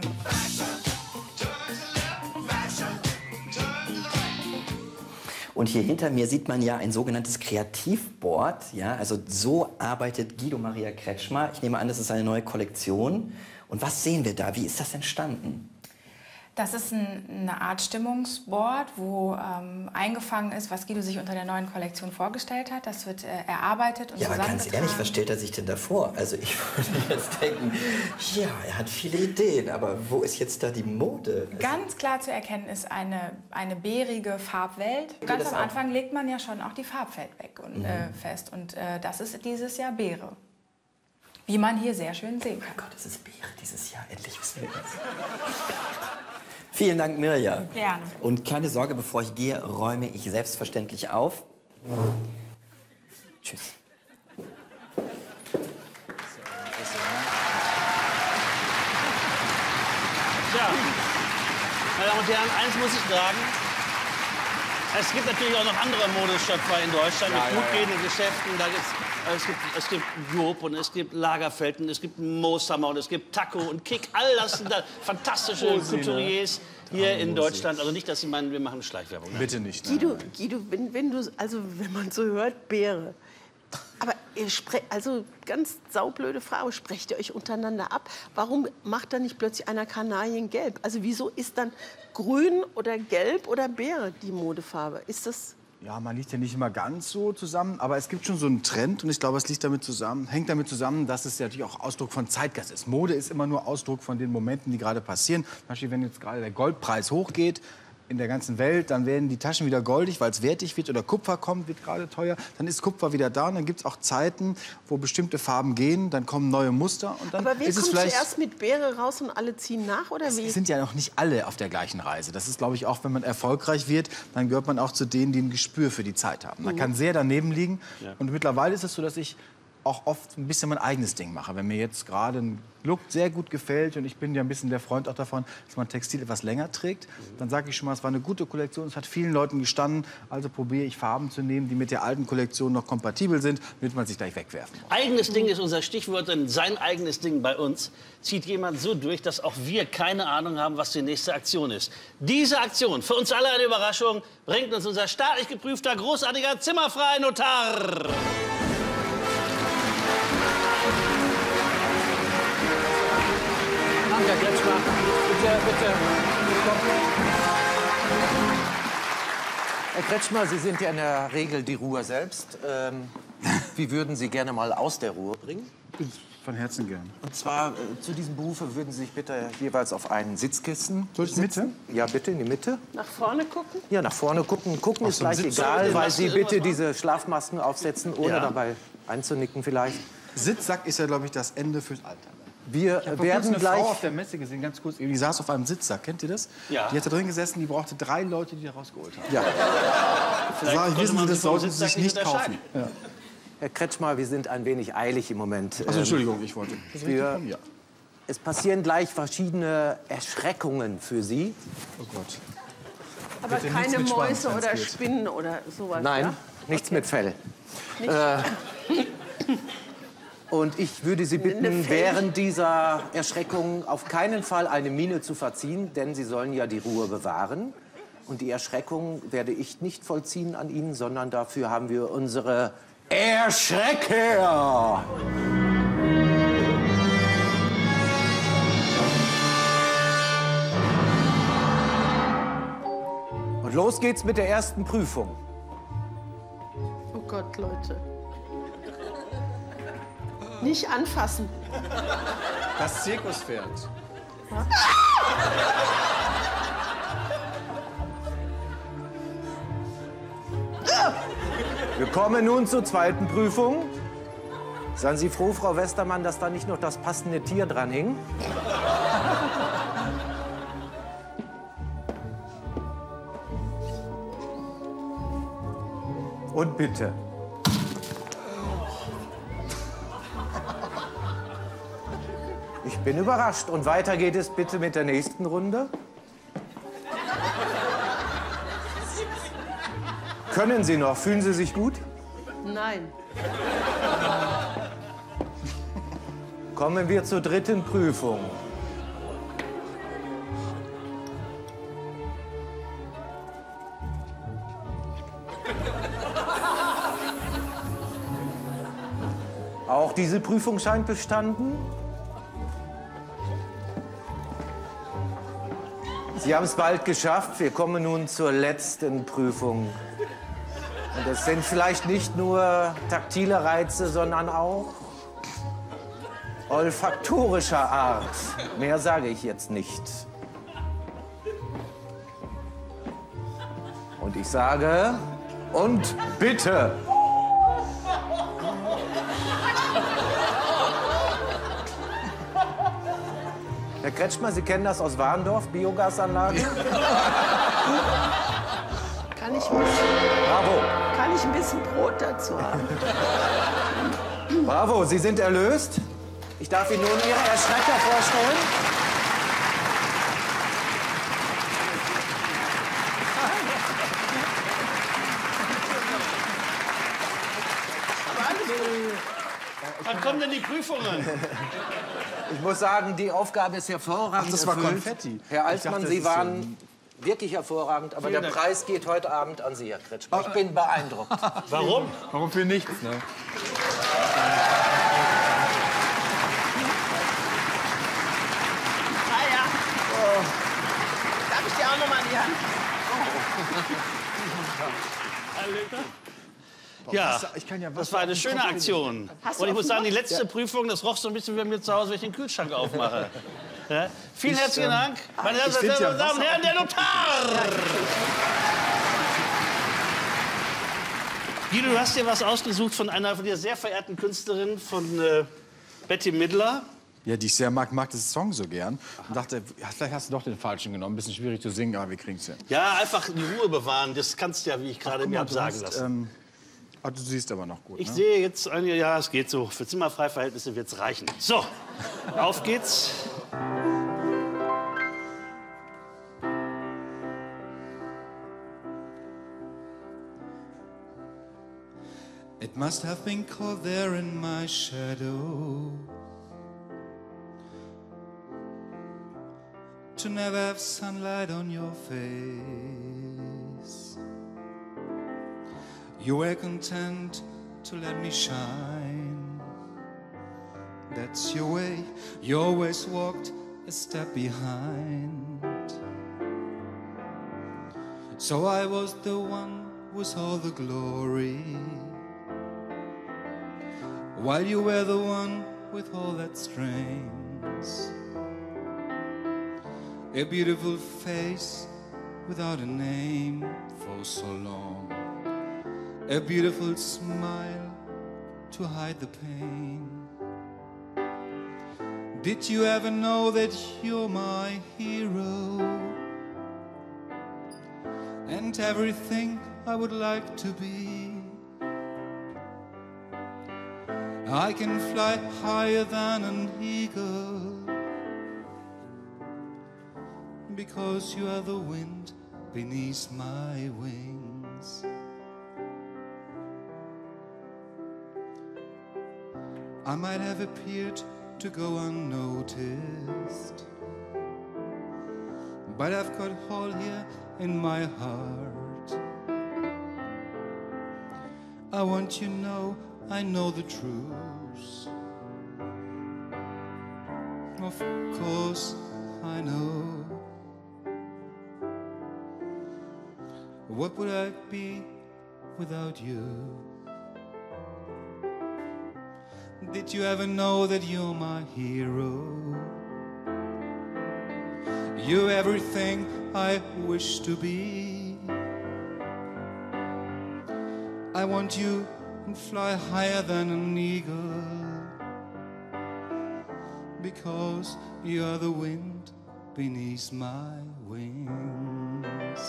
Und hier hinter mir sieht man ja ein sogenanntes Kreativboard. Ja, also so arbeitet Guido Maria Kretschmer. Ich nehme an, das ist eine neue Kollektion. Und was sehen wir da? Wie ist das entstanden? Das ist ein, eine Art Stimmungsboard, wo ähm, eingefangen ist, was Guido sich unter der neuen Kollektion vorgestellt hat. Das wird äh, erarbeitet und Ja, aber ganz zusammengetragen. ehrlich, was stellt er sich denn da vor? Also ich würde jetzt denken, ja, er hat viele Ideen, aber wo ist jetzt da die Mode? Ganz klar zu erkennen ist eine, eine bärige Farbwelt. Ganz das am auch? Anfang legt man ja schon auch die Farbwelt weg und Mhm. äh, fest. Und äh, das ist dieses Jahr Beere. Wie man hier sehr schön sehen kann. Oh Gott, es ist Beere dieses Jahr. Endlich wissen wir das. Vielen Dank, Mirja. Gerne. Und keine Sorge, bevor ich gehe, räume ich selbstverständlich auf. Tschüss. Tja, meine Damen und Herren, eins muss ich sagen. Es gibt natürlich auch noch andere Modeschöpfer in Deutschland Ja, mit ja, gut ja. gehenden Geschäften. Da gibt's, äh, es, gibt, es gibt Job und es gibt Lagerfeld und es gibt Mooshammer und es gibt Taco und Kick. All das sind da fantastische Rosine. Couturiers hier in Rosine. Deutschland. Also nicht, dass Sie meinen, wir machen Schleichwerbung. Bitte nicht. Guido, Guido wenn, wenn, du, also wenn man so hört, Beere, Aber ihr sprecht, also ganz saublöde Frage, sprecht ihr euch untereinander ab? Warum macht dann nicht plötzlich einer Kanarien gelb? Also wieso ist dann grün oder gelb oder Beere die Modefarbe? Ist das... Ja, man liegt ja nicht immer ganz so zusammen, aber es gibt schon so einen Trend und ich glaube, es liegt damit zusammen, hängt damit zusammen, dass es ja natürlich auch Ausdruck von Zeitgeist ist. Mode ist immer nur Ausdruck von den Momenten, die gerade passieren. Zum Beispiel, wenn jetzt gerade der Goldpreis hochgeht in der ganzen Welt, dann werden die Taschen wieder goldig, weil es wertig wird, oder Kupfer kommt, wird gerade teuer. Dann ist Kupfer wieder da und dann gibt es auch Zeiten, wo bestimmte Farben gehen, dann kommen neue Muster und dann Aber wer ist es kommt vielleicht... zuerst mit Beere raus und alle ziehen nach, oder wie? Es sind ja noch nicht alle auf der gleichen Reise. Das ist, glaube ich, auch, wenn man erfolgreich wird, dann gehört man auch zu denen, die ein Gespür für die Zeit haben. Man Mhm. kann sehr daneben liegen. Ja. Und mittlerweile ist es so, dass ich auch oft ein bisschen mein eigenes Ding mache. Wenn mir jetzt gerade ein Look sehr gut gefällt und ich bin ja ein bisschen der Freund auch davon, dass man Textil etwas länger trägt, dann sage ich schon mal, es war eine gute Kollektion, es hat vielen Leuten gestanden, also probiere ich Farben zu nehmen, die mit der alten Kollektion noch kompatibel sind, damit man sich gleich wegwerfen muss. Eigenes Ding ist unser Stichwort, denn sein eigenes Ding bei uns zieht jemand so durch, dass auch wir keine Ahnung haben, was die nächste Aktion ist. Diese Aktion, für uns alle eine Überraschung, bringt uns unser staatlich geprüfter, großartiger Zimmerfrei-Notar. Herr Kretschmer, bitte, bitte. Herr Kretschmer, Sie sind ja in der Regel die Ruhr selbst. Ähm, wie würden Sie gerne mal aus der Ruhr bringen? Von Herzen gern. Und zwar äh, zu diesem Berufe würden Sie sich bitte jeweils auf einen Sitzkissen Soll ich in die Mitte? Ja, bitte in die Mitte. Nach vorne gucken? Ja, nach vorne gucken. Gucken Auf ist so einen gleich Sitz- egal, Soll weil ich Sie denn bitte irgendwas diese Schlafmasken aufsetzen, ohne Ja. dabei einzunicken vielleicht. Sitzsack ist ja, glaube ich, das Ende fürs Alter. Wir Ich habe vor werden kurzem eine gleich... Frau auf der Messe gesehen, ganz kurz. Die saß auf einem Sitzsack, kennt ihr das? Ja. Die hat da drin gesessen, die brauchte drei Leute, die da rausgeholt haben. Ja. Vielleicht Sag ich, konnte wissen man Sie, das vom sollten Sie Sitzsack sich nicht kaufen. unterscheiden. Ja. Herr Kretschmer, wir sind ein wenig eilig im Moment. Also, Ähm, Entschuldigung, ich wollte. Das ist wir- richtig von mir. Es passieren gleich verschiedene Erschreckungen für Sie. Oh Gott. Aber Bitte keine nichts mit Schwanz, Mäuse wenn's oder geht. Spinnen oder sowas, Nein, ja? nichts mit Fell. Nicht? Äh, und ich würde Sie Eine bitten, Fell- während dieser Erschreckung auf keinen Fall eine Miene zu verziehen, denn Sie sollen ja die Ruhe bewahren. Und die Erschreckung werde ich nicht vollziehen an Ihnen, sondern dafür haben wir unsere Erschrecker. Und los geht's mit der ersten Prüfung. Oh Gott, Leute. Nicht anfassen. Das Zirkuspferd. Wir kommen nun zur zweiten Prüfung. Seien Sie froh, Frau Westermann, dass da nicht noch das passende Tier dran hing. Und bitte. Ich bin überrascht. Und weiter geht es bitte mit der nächsten Runde. Können Sie noch? Fühlen Sie sich gut? Nein. Kommen wir zur dritten Prüfung. Auch diese Prüfung scheint bestanden. Sie haben es bald geschafft. Wir kommen nun zur letzten Prüfung. Und es sind vielleicht nicht nur taktile Reize, sondern auch olfaktorischer Art. Mehr sage ich jetzt nicht. Und ich sage, und bitte. Herr Kretschmer, Sie kennen das aus Warndorf, Biogasanlage? Kann ich, ein bisschen, Bravo. kann ich ein bisschen Brot dazu haben? Bravo, Sie sind erlöst. Ich darf Ihnen nun Ihre Erschrecker vorstellen. Wann kommen denn die Prüfungen? Ich muss sagen, die Aufgabe ist hervorragend Ach, das war erfüllt. Konfetti. Herr Ich Altmann, dachte, Sie das ist waren wirklich hervorragend. Aber Vielen der Dank. Preis geht heute Abend an Sie, Herr Kretschmer. Ich bin beeindruckt. Warum? Warum für nichts, ne? Ah ja. Darf ich dir auch noch mal in die Hand? Ja, das war eine schöne Aktion. Hast du Und ich muss sagen, die offenbar? letzte Prüfung, das roch so ein bisschen wie bei mir zu Hause, wenn ich den Kühlschrank aufmache. Ja? Vielen Ich, herzlichen ähm, Dank. Meine ich Damen find ja und Damen und Herren, der Notar! Guido, du hast dir was ausgesucht von einer von dir sehr verehrten Künstlerin, von äh, Betty Midler. Ja, die ich sehr mag, mag das Song so gern. Und dachte, ja, vielleicht hast du doch den falschen genommen. Ein bisschen schwierig zu singen, aber wir kriegen es hin. Ja, einfach die Ruhe bewahren. Das kannst du ja, wie ich gerade Guck mir mal, hab du sagen hast, lassen. Ähm, ah, du siehst aber noch gut, Ich ne? sehe jetzt, eine, ja, es geht so. Für Zimmerfreiverhältnisse wird es reichen. So, auf geht's. It must have been cold there in my shadow to never have sunlight on your face. You were content to let me shine. That's your way. You always walked a step behind. So I was the one with all the glory, while you were the one with all that strength. A beautiful face without a name for so long. A beautiful smile to hide the pain. Did you ever know that you're my hero? And everything I would like to be. I can fly higher than an eagle, because you are the wind beneath my wings. I might have appeared to go unnoticed, but I've got a hole here in my heart. I want you to know I know the truth. Of course I know. What would I be without you? Did you ever know that you're my hero? You're everything I wish to be. I want you and fly higher than an eagle, because you are the wind beneath my wings.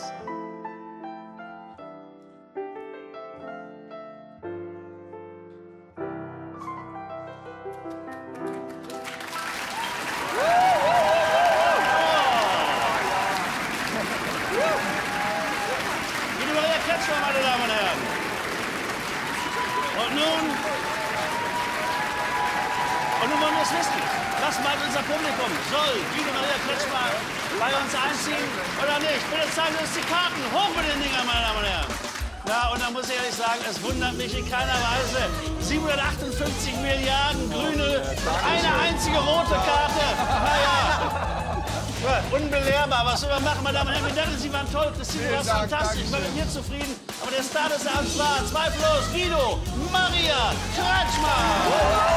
Guido Maria Kretschmer, meine Damen und Herren. Und nun, und nun wollen wir es wissen. Was meint unser Publikum? Soll Guido Maria Kretschmer bei uns einziehen oder nicht? Bitte zeigen Sie uns die Karten. Hoch mit den Dingern, meine Damen und Herren. Na, und da muss ich ehrlich sagen, es wundert mich in keiner Weise. siebenhundertachtundfünfzig Milliarden Grüne, eine einzige rote Karte. Naja. Ja, unbelehrbar, was soll man machen, meine Damen und Herren? Wir dachten, Sie waren toll, Christine, du warst fantastisch, ich war mit mir zufrieden. Aber der Star des Abends war zweifellos Guido Maria Kretschmer.